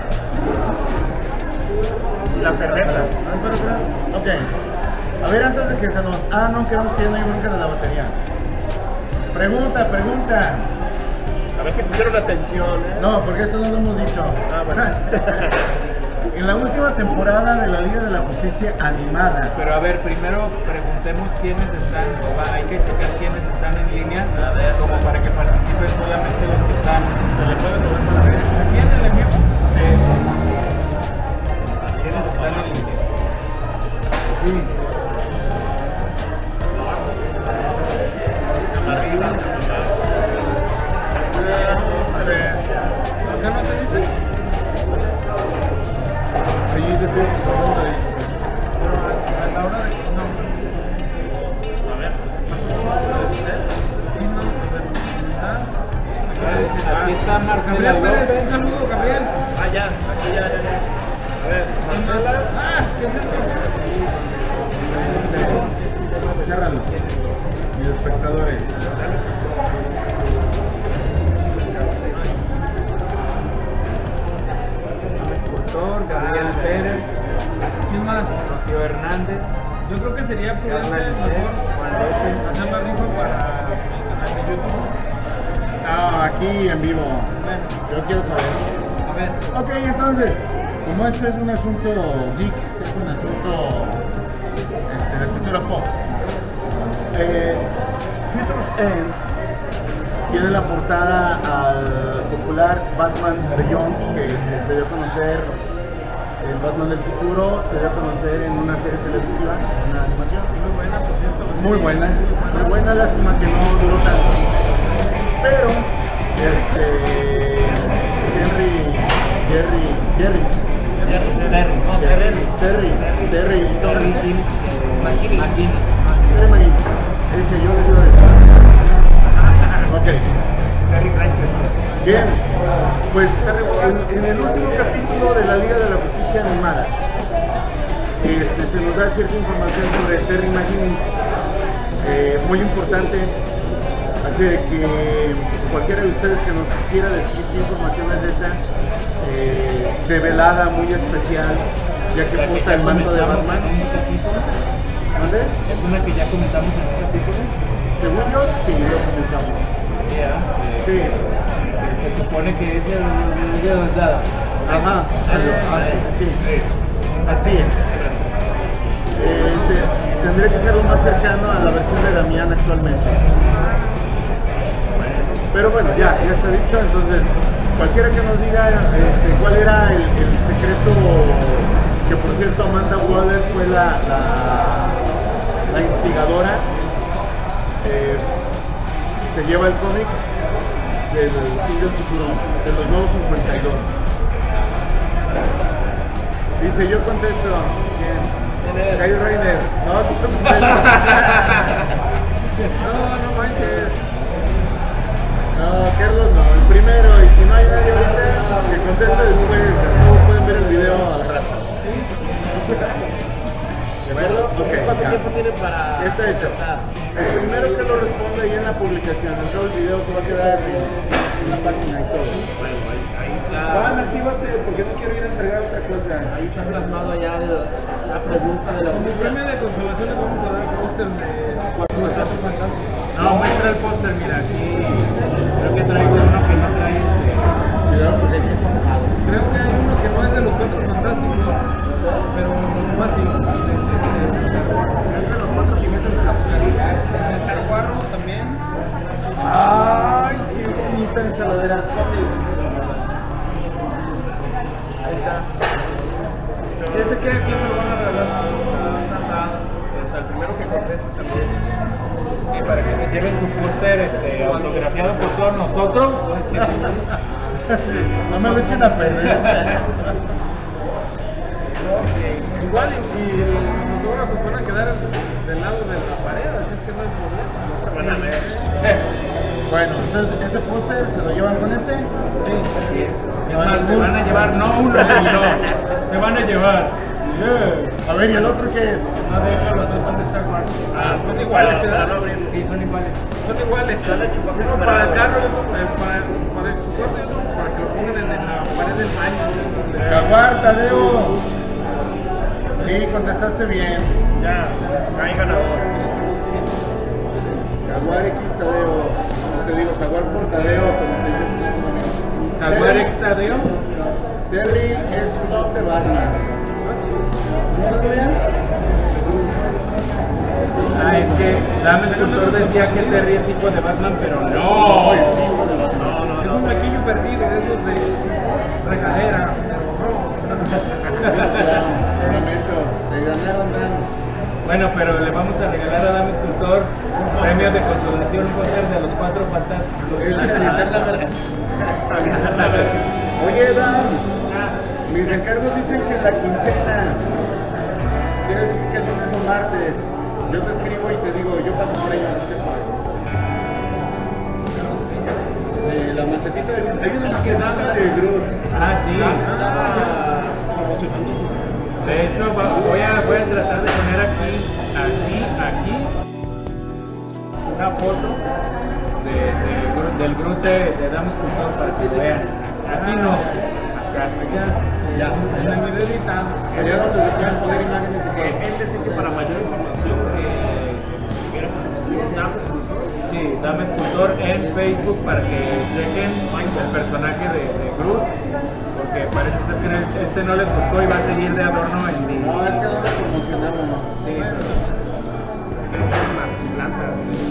La cerveza. Ah, pero, pero, ok. A ver, antes de que se nos. Ah, no, quedamos que ya no hay bronca de la batería. Pregunta, pregunta. A ver si pusieron atención, ¿eh? No, porque esto no lo hemos dicho. Ah, bueno. En la última temporada de la Liga de la Justicia animada. Pero a ver, primero preguntemos quiénes están, o va, hay que checar quiénes están en línea, a ver, como para que participen solamente los que están. ¿Se le puede mover para ver? ¿Aquí en el equipo? Sí. ¿Quiénes están en línea? Sí. Arriba. ¿Acá no te dice? Ahí te estoy observando ahí. Pero a la hora de que no. A ver. Sí, no, a ver, está. Aquí está Marcela Gabriel Pérez, un López. saludo, Gabriel. Ah, ya. Aquí ya, ya, ya. A ver, Marcela. Ah, ¿qué es esto? Ciérralo. Mis espectadores. Escultor, Gabriel Pérez, ¿Quién más? Rocío Hernández. Yo creo que sería prudente Carla mejor Lisset, hacer la rifa para el canal de YouTube. Ah, aquí en vivo. Bueno, Yo quiero saber. a ver. Ok, entonces, como este es un asunto geek, es un asunto este, de cultura pop, eh, Peter's End tiene la portada al popular Batman Beyond, que se dio a conocer, el Batman del futuro, se dio a conocer en una serie televisiva, una animación. Muy buena, por cierto. Muy buena, muy buena, lástima que no duró tanto. Pero, este, Henry, Jerry, Jerry, Terry, no, Terry. Terry, Terry, Terry, Terry King, Maquini. Terry Marín. Ese yo les iba a decir. Ok. Terry Chrysler. Bien, pues en, en el último capítulo de la Liga de la Justicia Animada este, se nos da cierta información sobre Terry McGinnis, eh, muy importante, así de que cualquiera de ustedes que nos quiera decir qué información es esa, eh, develada, muy especial, ya que La que porta ya el manto de comentamos Batman. en un capítulo. ¿Dónde? Es una que ya comentamos en un capítulo. Según yo, sí, lo comentamos. Ya, Sí. eh, se supone que es el Ajá, así, sí, así es. Eh, te- tendría que ser lo más cercano a la versión de Damián actualmente. Pero bueno, ya, ya está dicho, entonces cualquiera que nos diga este, cuál era el, el secreto, que por cierto Amanda Waller fue la, la, la instigadora, eh, se lleva el cómic del fin del futuro, de los nuevos cincuenta y dos. Dice, yo contesto, ¿quién? Kyle Rayner. No, tú contesto. no manches. No, Carlos no, el primero, y si no hay nadie ahorita, que conteste después, luego pueden ver el video al rato. ¿De acuerdo? Ok, ¿Cuánto ya. tiempo tienen para...? Ya está hecho. El primero que lo responda ahí en la publicación, en todo el video se va a quedar en, en la página y todo. Bueno, ahí, ahí está. Juan, actívate, porque no quiero ir a entregar otra cosa. Ahí está plasmado ya la, la pregunta de la Como premio de consolación les vamos a dar póster de Cuatro Fantásticos. No, muestra el póster, mira, aquí creo que traigo uno que no trae este. Cuidado porque aquí está mojado. Creo que hay uno que no es de los Cuatro Fantásticos, pero fácil. Entre los cuatro jinetes de la oscuridad. El Guarro también. ¡Ay, qué bonita ensaladera! Ahí está. Ese que aquí se lo van a regalar. Pues al primero que conteste también. Y para que se lleven su póster este, autografiado por todos nosotros. No me lo echen a perder. Igual y, y los fotógrafos van a quedar del lado de la pared, así es que no hay problema. No se van a ver. Bueno, entonces este póster se lo llevan con este. Sí, así es. Es más, se van a llevar no uno, sino se van a llevar. Yeah. A ver, ¿y el otro qué es? No, de hecho, los dos son de Star Wars. Ah, son iguales, Para ¿verdad? no abrir. Sí, son iguales. Son iguales. Uno para el carro, y otro para, para, para el cuarto y otro para que lo pongan en, en la pared del baño. Jaguar, Tadeo. Sí, contestaste bien. Ya, hay ganador. Jaguar X Tadeo. Como te digo, Jaguar por Tadeo, como te dicen. Jaguar X Tadeo. Terry es top de Batman. ¿Sí lo sabían? Ah, es que Dame Escultor decía que Terry es hijo de Batman, pero no. No, es hijo de Batman. No, no, es un pequeño perdido de esos de regadera. Lamento, te ganaron, Dan. Bueno, pero le vamos a regalar a Dame Escultor un premio de consolación, un póster de los Cuatro Fantásticos. Oye, Dan, mis encargos dicen que la quincena. Quiere decir que el lunes o martes. Yo te escribo y te digo, yo paso por ella, no sé cuál. Eh, la macetita de Groot. Hay una macetita de Groot. Ah, sí. De hecho, va- voy a, voy a tratar de poner aquí, aquí, aquí, una foto de, de Groot- del Groot de, de Dame Escultor para que lo vean. Aquí no, acá, allá. Ya, en el video editado. Allá donde se pueden poner imágenes de Eh, Él dice que para mayor información que queremos escribir Dame Escultor. Sí, Dame Escultor en Facebook para que chequen el personaje de, de Groot, porque parece ser que este, este no les gustó y va a seguir de adorno en mi... No, es que no lo promocionamos. Sí, Que son más plantas.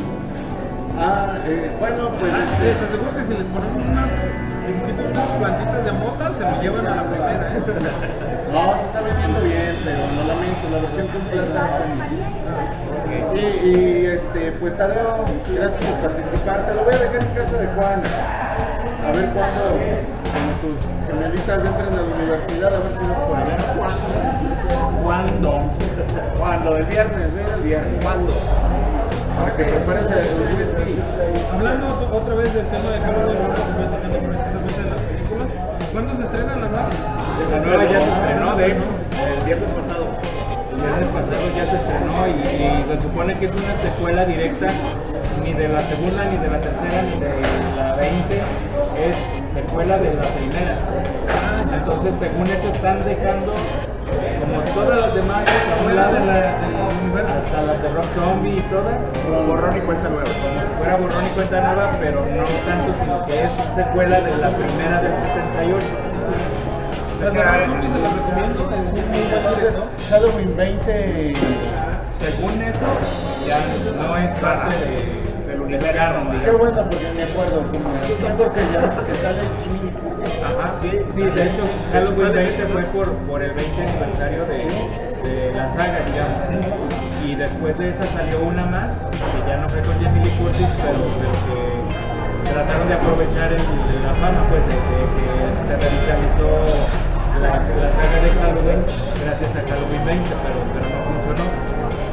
Ah, eh, bueno, pues. Ah, este, les aseguro que si les ponemos una, unas plantitas de mota, se me llevan a la primera. ¿eh? No, se está vendiendo bien, pero lo lamento, la versión completa no está bien. Y, y este, pues Tadeo, gracias por participar. Te lo voy a dejar en casa de Juan. A ver cuándo, cuando tus gemelitas entren a la universidad, a ver si no por allá. ¿cuándo? Cuando, el viernes, ven el viernes. ¿Cuándo? Para que prepares el whisky. Hablando otra vez del tema de Halloween, ahora se va tocando precisamente en las películas. ¿Cuándo se estrenan las nuevas? La nueva ya se estrenó, de hecho, El viernes pasado. el viernes pasado ya se estrenó y, y se supone que es una secuela directa ni de la segunda, ni de la tercera, ni de la veinte, es secuela de la primera. Entonces, según esto, están dejando como todas las demás a un lado de la, del universo, hasta las de Rob Zombie y todas, Borrón y cuenta nueva. como si fuera borrón y cuenta nueva, pero no tanto, sino que es secuela de la primera del setenta y ocho. Las de Rob Zombie se las recomiendo, es un muy buen director. Halloween veinte. Según eso, ya no es parte de, del universo, Qué digamos. bueno, porque me acuerdo como. Sí, porque ya que sale Jimmy Cooper. Ajá, sí, sí, de hecho, Halloween veinte fue por, por el veinte aniversario de, de la saga, digamos. Y después de esa salió una más, que ya no fue con Jamie Lee Curtis, pero, pero que trataron de aprovechar el, la fama, pues, de, de que se revitalizó la, la saga de Halloween gracias a Halloween veinte, pero, pero no funcionó.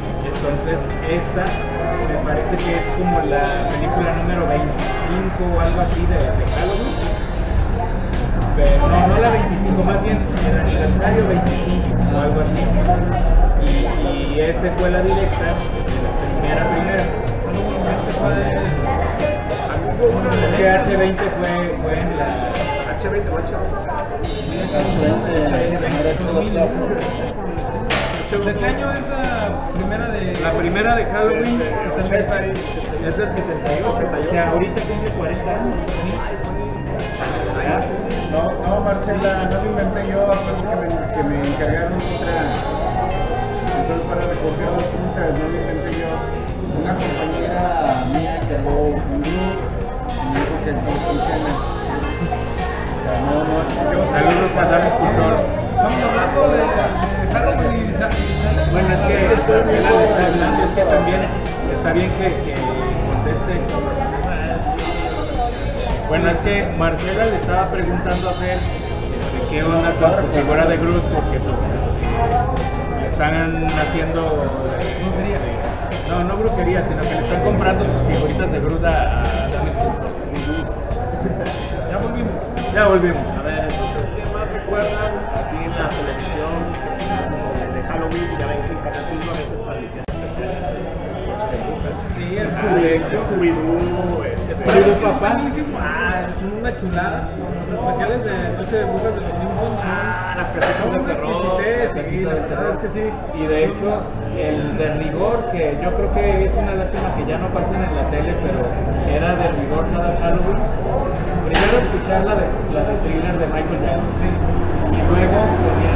Entonces esta me parece que es como la película número veinticinco o algo así de, de Halloween. Pero no, no la veinticinco, más bien el aniversario veinticinco o algo así. Y, y es secuela directa de la primera primera. Este fue de... que H veinte fue, fue en la... H veinte o H ¿De qué año es la primera de...? La primera de Halloween es del setenta y ocho, o sea, ahorita tiene cuarenta años. No, no, Marcela, no lo inventé yo, acuérdate que me, que me encargaron otra. Entonces, para recoger las frutas, no lo inventé yo. Una compañera mía encargó un grupo y me dijo que no funciona. O sea, no, no, yo. Saludos para Dami Cusor. Estamos hablando de, de Halloween y de... Bueno, es que estoy hablando, es que también está bien que, que conteste. Bueno, es que Marcela le estaba preguntando a Fer este, qué onda con su figura de Groot, porque pues, le están haciendo brujería. No, no brujería, sino que le están comprando sus figuritas de Groot a, a Dami Cusor. Ya volvimos. Ya volvimos. A ver, entonces, ¿qué más recuerdan aquí en la televisión de Halloween? Ya ven que en Canal cinco a veces transmitían Sí, es Scooby-Doo, Scooby-Doo papá. Ah, es una chulada. Los especiales de Noche de Brujas de los Simpsons. Ah, las casitas de Son terror. exquisites, sí, la verdad es que sí. Y de hecho, el de rigor, que yo creo que es una lástima que ya no pasen en la tele, pero era de rigor cada Halloween. Primero escuchar la de, la de Thriller de Michael Jackson, sí, y luego ponían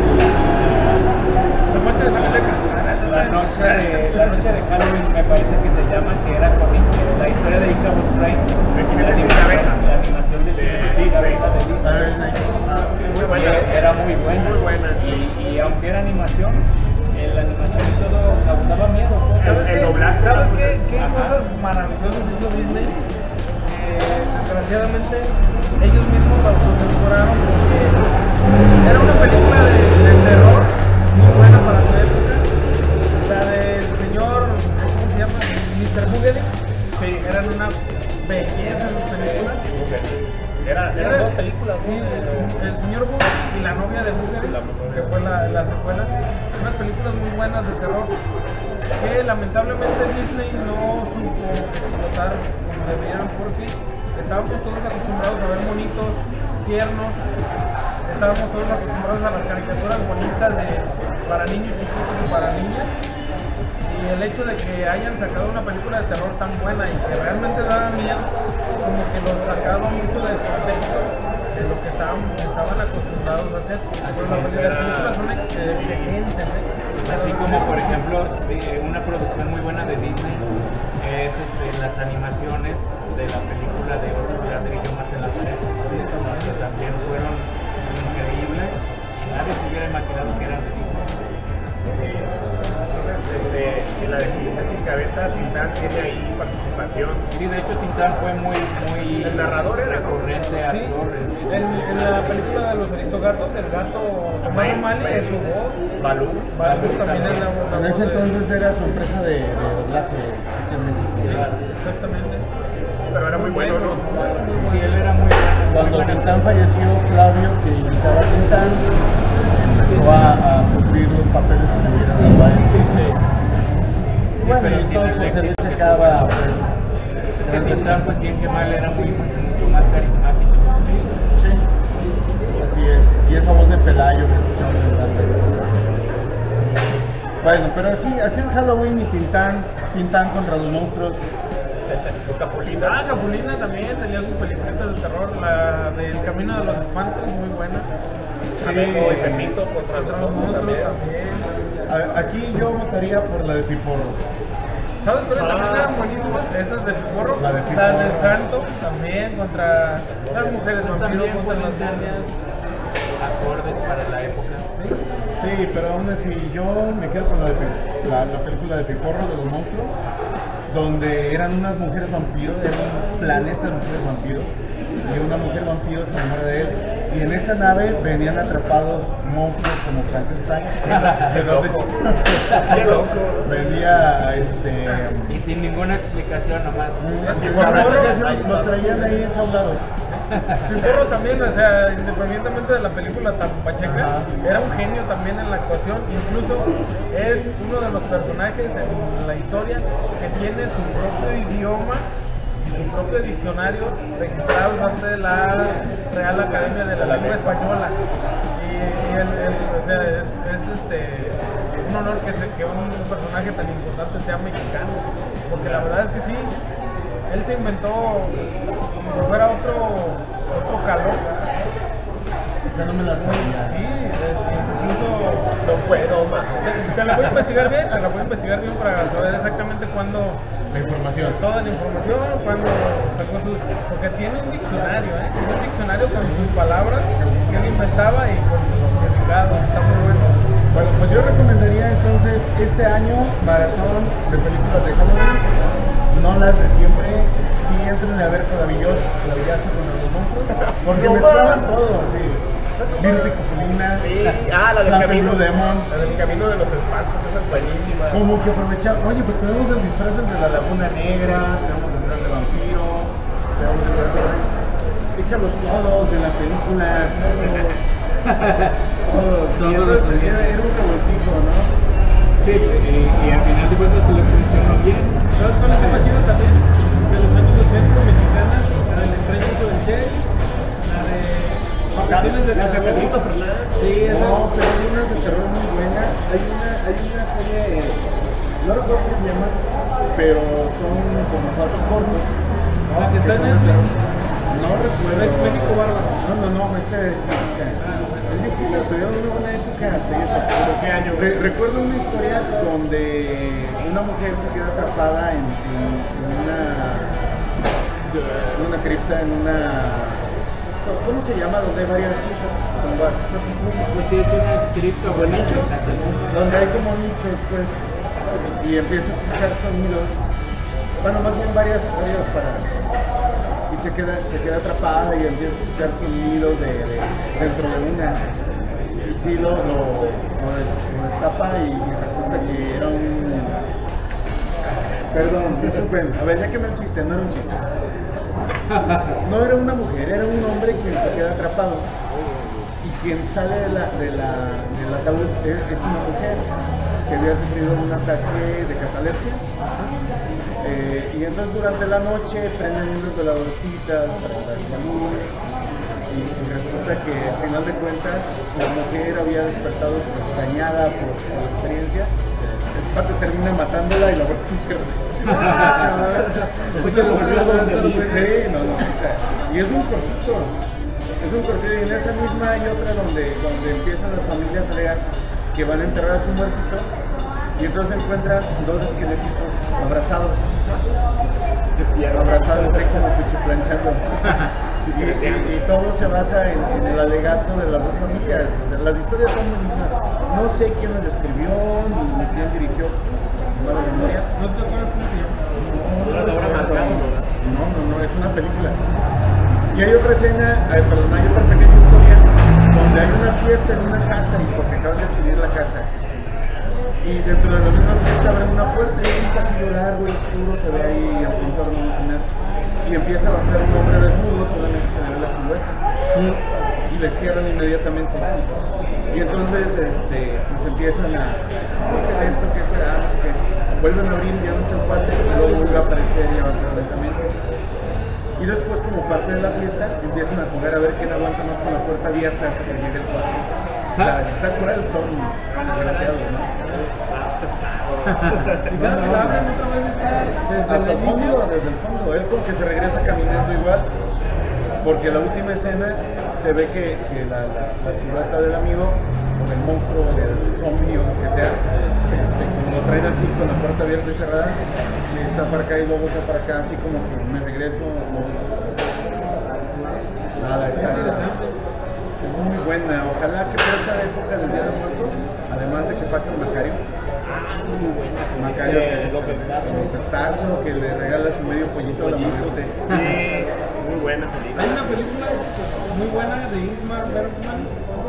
la, la, noche de, la noche de Halloween, me parece que se llama, que era con la historia de Ichabod Crane, la, la animación de Disney, muy buena, era muy buena, muy buena. Y, y aunque era animación, en la animación y todo causaba miedo. ¿Sabes El qué? doblaje. ¿Sabes qué, qué Ajá. cosas maravillosas hizo Disney? Eh, desgraciadamente, ellos mismos la autocensuraron porque era una película de, de terror muy buena para su época. La del señor, ¿cómo se llama? mister Boogedy. Sí, eran una belleza en las películas. Era, eran dos películas, Sí, el, el señor Boogedy y la novia de Boogedy, que fue la, la secuela. Unas películas muy buenas de terror que lamentablemente Disney no supo explotar como deberían, porque estábamos todos acostumbrados a ver monitos tiernos, estábamos todos acostumbrados a las caricaturas bonitas de, para niños chiquitos y para niñas, y el hecho de que hayan sacado una película de terror tan buena y que realmente daba miedo, como que los sacaba mucho de contexto de lo que estaban, estaban acostumbrados a hacer. Pero las películas son excelentes, ¿eh? Así como, por ejemplo, eh, una producción muy buena de Disney es este, las animaciones de la película de Otro ladrillo más en la pared, que también fueron increíbles y nadie se hubiera imaginado que eran de Disney. Desde la de Jiménez Sin Cabeza, Tintán tiene ahí participación. Sí, de hecho Tintán fue muy, muy El narrador era recurrente a Sí, actores. en, en la película de los Aristogatos, el gato Tomás Mali es su voz. Balú. Balú también es la voz. la En voz ese de- entonces era su empresa de, de doblaje. Exactamente. Pero era muy bueno, ¿no? Sí, él era muy bueno. Cuando Tintán falleció, Flavio, que imitaba a Tintán, empezó a, a sufrir los papeles que le hubieran dado a él. Bueno, pero y sin entonces el él éxito se que quedaba, pues, Es que Tintán, pues bien que mal, era muy, mucho más carismático. sí, así es. Y esa voz de Pelayo que escuchamos en la tele. Bueno, pero así, así en Halloween y Tintán, Tintán contra los monstruos. Capulina. Ah, Capulina también tenía sus películas de terror. La del Camino de los Espantos, muy buena. Amigo y Pepito contra Contra los los monstruos monstruos también. también. A- Aquí yo votaría por la de Piporro. ¿Sabes cuáles también Ah. eran buenísimas? Esas de Piporro. La de Las Piporro. del Santo también, contra las mujeres vampiros, También contra pueden las ser niñas. acordes para la época. Sí, pero aún así yo me quedo con la, de Pi- la, la película de Piporro de los monstruos, donde eran unas mujeres vampiros, era un planeta de mujeres vampiros, y una mujer vampiro se enamora de él, Y en esa nave venían atrapados monstruos como Frankenstein. De donde venía este. Y sin ninguna explicación nomás. Así por favor, lo traían ahí enjaulados. Cimborro también, o sea, independientemente de la película tan pacheca, era un genio también en la actuación. Incluso es uno de los personajes en la historia que tiene su propio idioma y su propio diccionario registrados ante la Real Academia de la Lengua Española. Y, y él, él, o sea, es, es este, un honor que, se, que un personaje tan importante sea mexicano, porque la verdad es que sí. Él se inventó como si fuera otro, otro calor. Esa no me la sabía. Sí, incluso no puedo más. Te la voy a investigar bien, te la voy a investigar bien para saber exactamente cuándo. La información. Toda la información, cuándo sacó sus. Porque tiene un diccionario, ¿eh? Un diccionario con sus palabras que él inventaba y con sus significados. Está muy bueno. Bueno, pues yo recomendaría entonces este año maratón de películas de Halloween. No las de siempre, sí entren a ver Clavillos, Clavillazo con los monstruos, porque No, mezclaban no. todo, sí. Virus de Coculina, Sí, ah, la del San camino. Pedro Demon. La del camino de los espantos, esa es buenísima. Como que aprovechar, oye, pues tenemos el disfraz de la Laguna Negra, tenemos el disfraz de vampiro, tenemos el disfraz de... Échalos todos de la película, todos. Todos Y entonces los era, era un revoltijo, ¿no? Sí, y, y al final de cuentas se lo funcionó bien. ¿Sabes cuál es el más chido también? De los años ochenta mexicanas, la del Extraño del Che, la de Vacaciones de Las de Terror. Pedrito Fernández. Sí, esa. No, pero hay unas de terror muy buenas. Hay una, hay una serie, no recuerdo cómo se llama, pero son como cuatro cortos. La que está en Netflix. No recuerdo. Ex México Bárbaro. No, no, no, esta es viejita. Es viejita, pero en una buena época. Sí, esa. ¿Pero qué año? Re- recuerdo una historia donde una mujer se queda atrapada en, en, en una, en una cripta, en una... ¿Cómo se llama? Donde hay varias cosas. Pues sí, es una cripta ¿Como nicho? Donde hay como nichos, pues, y empieza a escuchar sonidos, bueno, más bien varias, varias paradas, y se queda, se queda atrapada y empieza a escuchar sonidos de, de- dentro de una, y sí lo, lo, lo des- lo destapa y, y resulta que era un... Perdón, disculpen, a ver, ya que me el chiste, no era un chiste. No era una mujer, era un hombre quien se queda atrapado. Y quien sale de la, de la, del ataúd es, es una mujer que había sufrido un ataque de catalepsia. Eh, y entonces durante la noche prenden unas veladorcitas para la salud. Y, y resulta que al final de cuentas la mujer había despertado dañada por, por la experiencia. En parte termina matándola y la vuelve Después se lo volvió a ver de Sí, libre. no, no, o sea, y es un cortito. Es un cortito y en esa misma hay otra donde, donde empiezan las familias a alegar que van a enterrar a su muertito y entonces encuentran dos esqueletitos abrazados. Abrazados así como cuchiplanchando. Y, y, y todo se basa en, en el alegato de las dos familias. O sea, las historias son buenísimas. No sé quién las escribió ni, ni quién dirigió. No la memoria. ¿No te acuerdas cómo se llama? Una de obra marcada, ¿no? No, no, no, es una película. Y hay otra escena, eh, perdón, hay otra pequeña historia donde hay una fiesta en una casa y porque acaban de adquirir la casa. Y dentro de la misma fiesta abren una puerta y hay un pasillo largo y oscuro, se ve ahí a punto de imaginar. Y empieza a bajar un hombre desnudo, solamente se le ve la silueta. Y le cierran inmediatamente. Y entonces este, pues empiezan a, ¿qué es esto? ¿Qué será? Que vuelven a abrir y ya no está el cuate y luego vuelve a aparecer y avanzar lentamente. Y después, como parte de la fiesta, empiezan a jugar a ver quién aguanta más con la puerta abierta hasta que llegue el cuate. O sea, está cruel, son desgraciados, ¿no? Y cada que la abren otra vez está desde Hasta el el fondo, inicio. desde el fondo, él como que se regresa caminando igual, porque la última escena se ve que, que la, la, la silueta del amigo, o del monstruo, o del zombie, o lo que sea, este, como lo traen así con la puerta abierta y cerrada, y está para acá y luego está para acá, así como que me regreso. o- Nada, está interesante. Es muy buena, ojalá que por esta época del Día de Muertos, además de que pase el Macario. Ah, es muy buena. Macario Eh, que López Tarso. López Tarso, que le regala su medio pollito a la muerte. Sí, Muy buena película. Hay una película muy buena de Ingmar Bergman,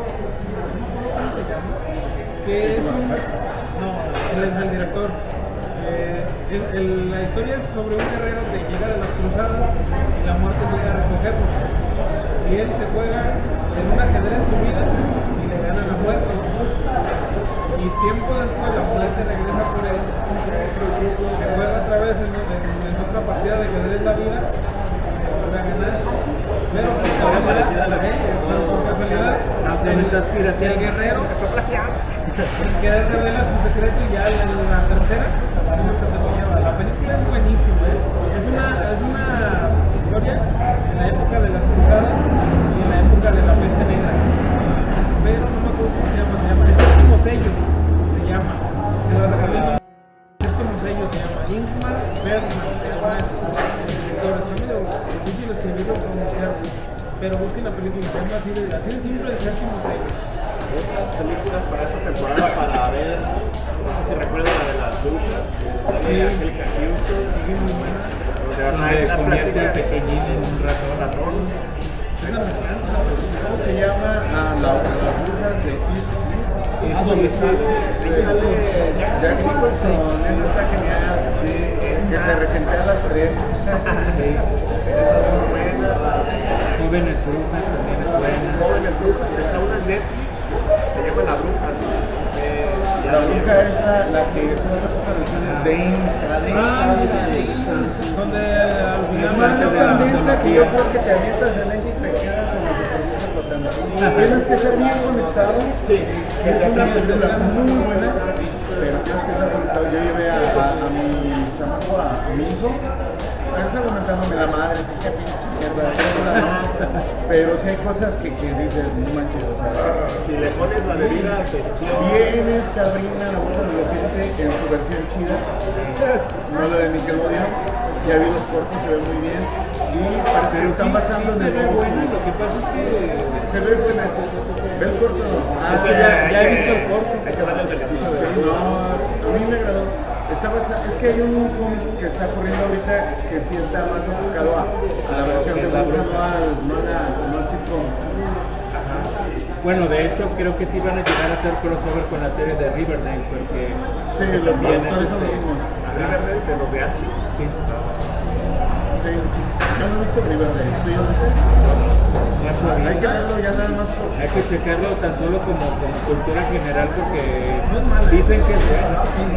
que es un... No, él es el director. Eh, el- el- la historia es sobre un guerrero que llega de las cruzadas y la muerte llega a recogerlo. Y él se juega en un ajedrez su vida y le gana la muerte. Y tiempo después la muerte regresa por él, se juega otra vez en, en- en otra partida de ajedrez la vida y le vuelve a ganar. Pero por casualidad, eh, pero por casualidad, el, el guerrero que él revela su secreto y ya en la tercera es que se lo lleva. La película es buenísima, ¿eh? Es una, es una historia en la época de las cruzadas y en la época de la peste negra. Pero no me acuerdo cómo se llama, se llama El Séptimo Sello, se llama. Se lo recomiendo. El Séptimo Sello se llama Ingmar Bergman, se llama el director. Está medio difícil escribirlo pronunciarlo, pero busquen la película, se llama así de, así de simple, El Séptimo Sello. Otras películas para esta temporada para ver, no sé si recuerdan la de las brujas, la de Angélica Houston, Sí, muy buena. donde Donde una convierte plática al pequeñín en un ratón. ratón. Esa me encanta la película. ¿Cómo se llama? Ah, la las brujas de Ah, donde sale Jack Nicholson, esa está genial, sí, que se regentea a las tres. Esa es muy buena. Jóvenes brujas también es buena. Jóvenes brujas, está una en Netflix, se llama La Bruja. Eh, ya La vi- bruja es la, la que son las traducciones Dane, Sade, Ah, sí, donde al Es final más van a tan la- densa que yo creo que te avientas en ella y te quedas en lo que te gusta flotando. Tienes que ser bien conectado. Sí, Es una película muy buena, pero tienes que estar conectado. Yo llevé a, a, a mi chamaco, a, a mi hijo, él está comentándome la madre, sí, qué pinche mierda, pero sí hay cosas que, que dices, no manches, o sea, Si le pones la debida atención, viene Sabrina la voz adolescente en su versión chida, no la de Nickelodeon, ya vi los cortos, se ve muy bien, y parece que están basando en el nuevo bueno, lo que pasa es que se ve buena, ve el corto, Ah, es que ya, ya he visto el corto. hay que darle el beneficio de no, a mí me agradó. Está basa- es que hay un cómic que está corriendo ahorita que sí está más enfocado a, a la versión de la bruja, no al, no a la, no al sitcom. Bueno, de hecho creo que sí van a llegar a hacer crossover con la serie de Riverdale, porque Sí, los también productores es son los este- mismos. Riverdale de los de antes. sí. Sí. Yo no he visto Riverdale, ¿tú ya lo viste? Ya sabía. Hay que verlo ya nada más por... Hay que checarlo tan solo como, como cultura general porque dicen que es bueno.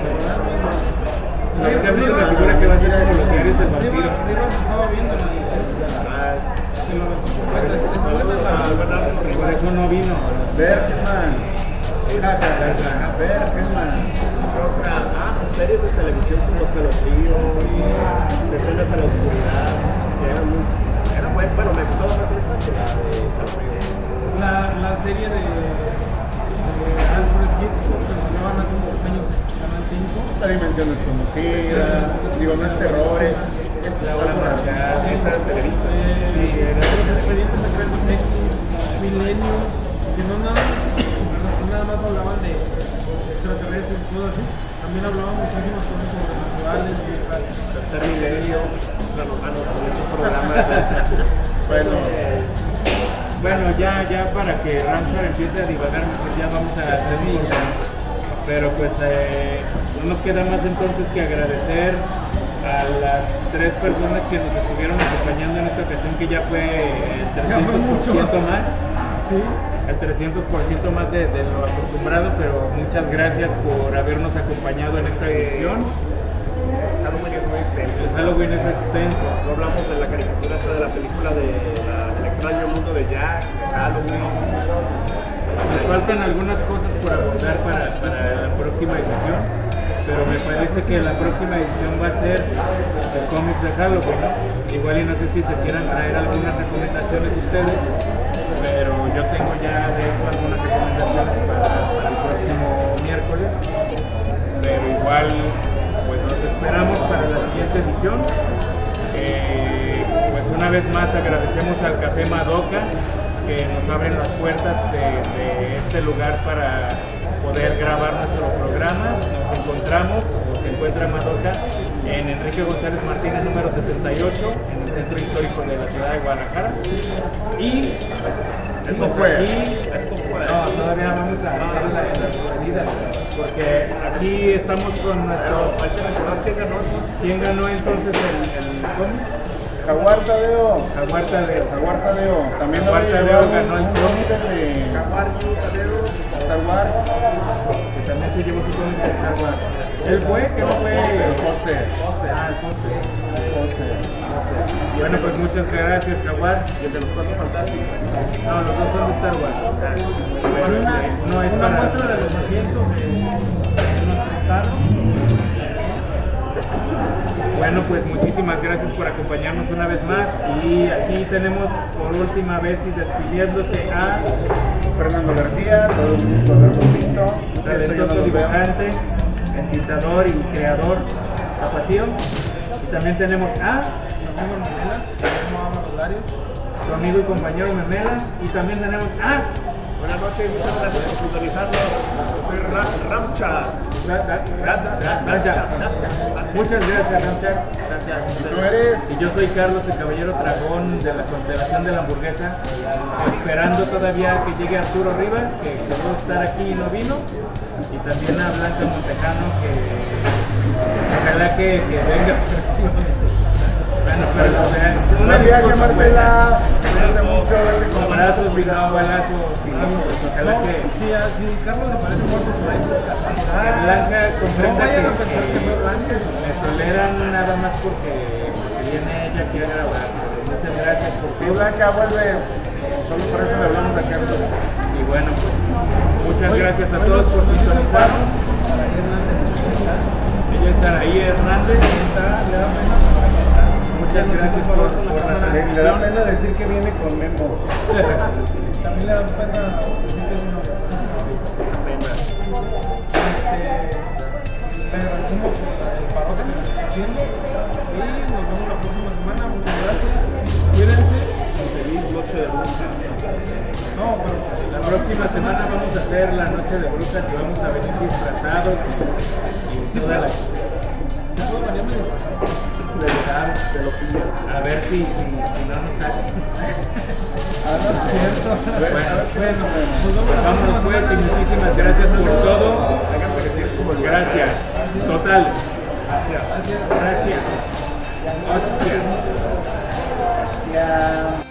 La única vez me figura que va a ser como los diarios del vampiro. Rivas estaba viendo la Ah, se lo recomiendo. Por eso no vino. Bergman. Ja, ja, ja, ja. Bergman. otra, ah, series de televisión como Escalofrío y Escenas a la Oscuridad, que eran muy, era buen, bueno, me gustaba más esa que la de Escalofrío. La, la serie de, de Alfred Hitchcock que nos llevan hace unos años, Canal cinco. La dimensión desconocida, digo, no es terror, es es La hora marcada, esa es Televisa. Eh, los expedientes secretos X, Milenio, que no nada, no nada más hablaban de extraterrestres y todo así, también hablaban muchísimas cosas sobrenaturales y tal. Tercer Milenio, Planomanos, con esos programas. bueno, Bueno, ya, ya para que Ramsar empiece a divagar, pues ya vamos a hacer ya. Pero pues eh, no nos queda más entonces que agradecer a las tres personas que nos estuvieron acompañando en esta ocasión, que ya fue el trescientos por ciento más. Sí. El trescientos por ciento más de, de lo acostumbrado, pero muchas gracias por habernos acompañado en esta edición. Halloween es muy extenso. El Halloween es extenso. No hablamos de la caricatura esta de la película de la, El extraño mundo de Jack, de Halloween. Nos faltan algunas cosas por abordar para, para la próxima edición, pero me parece que la próxima edición va a ser de cómics de Halloween, ¿no? Igual y no sé si se quieran traer algunas recomendaciones ustedes, pero yo tengo ya de hecho algunas recomendaciones para, para el próximo miércoles, pero igual pues nos esperamos para la siguiente edición. Eh, pues una vez más agradecemos al Café Madoka, que nos abren las puertas de, de este lugar para poder grabar nuestro programa. Nos encontramos, o se encuentra Madoka, en Enrique González Martínez número setenta y ocho, en el centro histórico de la ciudad de Guadalajara. Y Esto fue. aquí, esto fue. No, todavía vamos a hacer la, la despedida, porque aquí estamos con nuestro. ¿Quién ganó? ¿Quién ganó entonces el, el cómic? Jaguar Tadeo. Jaguar Tadeo. Jaguar Tadeo. También Jaguar hoy Tadeo llevó ganó el un cómic. cómic de Jaguar, yo, Tadeo. Jaguar. Que también se llevó su cómic de Jaguar. ¿Él fue? ¿Qué no fue? El poste. Ah, el poste. El poste. Bueno, pues muchas gracias, Jaguar. Y el de los cuatro fantásticos. No, los dos son de Star Wars. Con una, No es una para- muestra de los asientos de nuestro carro. Bueno, pues muchísimas gracias por acompañarnos una vez más. Y aquí tenemos por última vez y despidiéndose a Fernando García, todo un gusto haberlo visto. Mucho gusto, yo no talentoso los veo. dibujante, editador y creador tapatío. Y también tenemos a Amigo Manela, como ama los Larios. su amigo y compañero Memelas. Y también tenemos a Buenas noches, muchas gracias por sintonizarnos. Yo soy Ra- Ramcha. Ra- Ra- Ra- Ra- Raja. Muchas gracias, Ramcha. ¿Y tú eres? Y yo soy Carlos, el caballero dragón de la constelación de la hamburguesa, esperando todavía que llegue Arturo Rivas, que quedó estar aquí y no vino, y también a Blanca Montejano, que ojalá que, que venga. Bueno, pero o sea, una Gracias, disculpa, Marcela. Cuídate mucho, verte con abrazos, cuidado, balazos, y ojalá No, que, si a si Carlos le parece muerto, pues ahí que Blanca no comprenda vayan que, a pensar que fue Blanca. me toleran nada más porque, porque viene ella aquí a grabar. Muchas gracias por Sí, todo. Blanca, vuelve. Solo por eso le hablamos a Carlos. Y bueno, pues muchas gracias a todos por sintonizarnos. Ella es Saraí Hernández. Muchas gracias por, por la Le, le da transmisión. pena decir que viene con Memo. También le da pena decir que es una le agradecemos el parote que nos está haciendo y nos vemos la próxima semana. Muchas gracias. Cuídense. Feliz noche de brujas. No, pero La próxima semana vamos a hacer la noche de brujas y vamos a venir disfrazados y, y toda la eso varía medio de verdad, de lo que a ver si, si, si no nos sale. Ah, no es cierto. Bueno, bueno. Nos vemos Pues la vámonos próxima pues y semana. muchísimas gracias por todo. Gracias. Total. Gracias. Gracias. Hostia. Ya.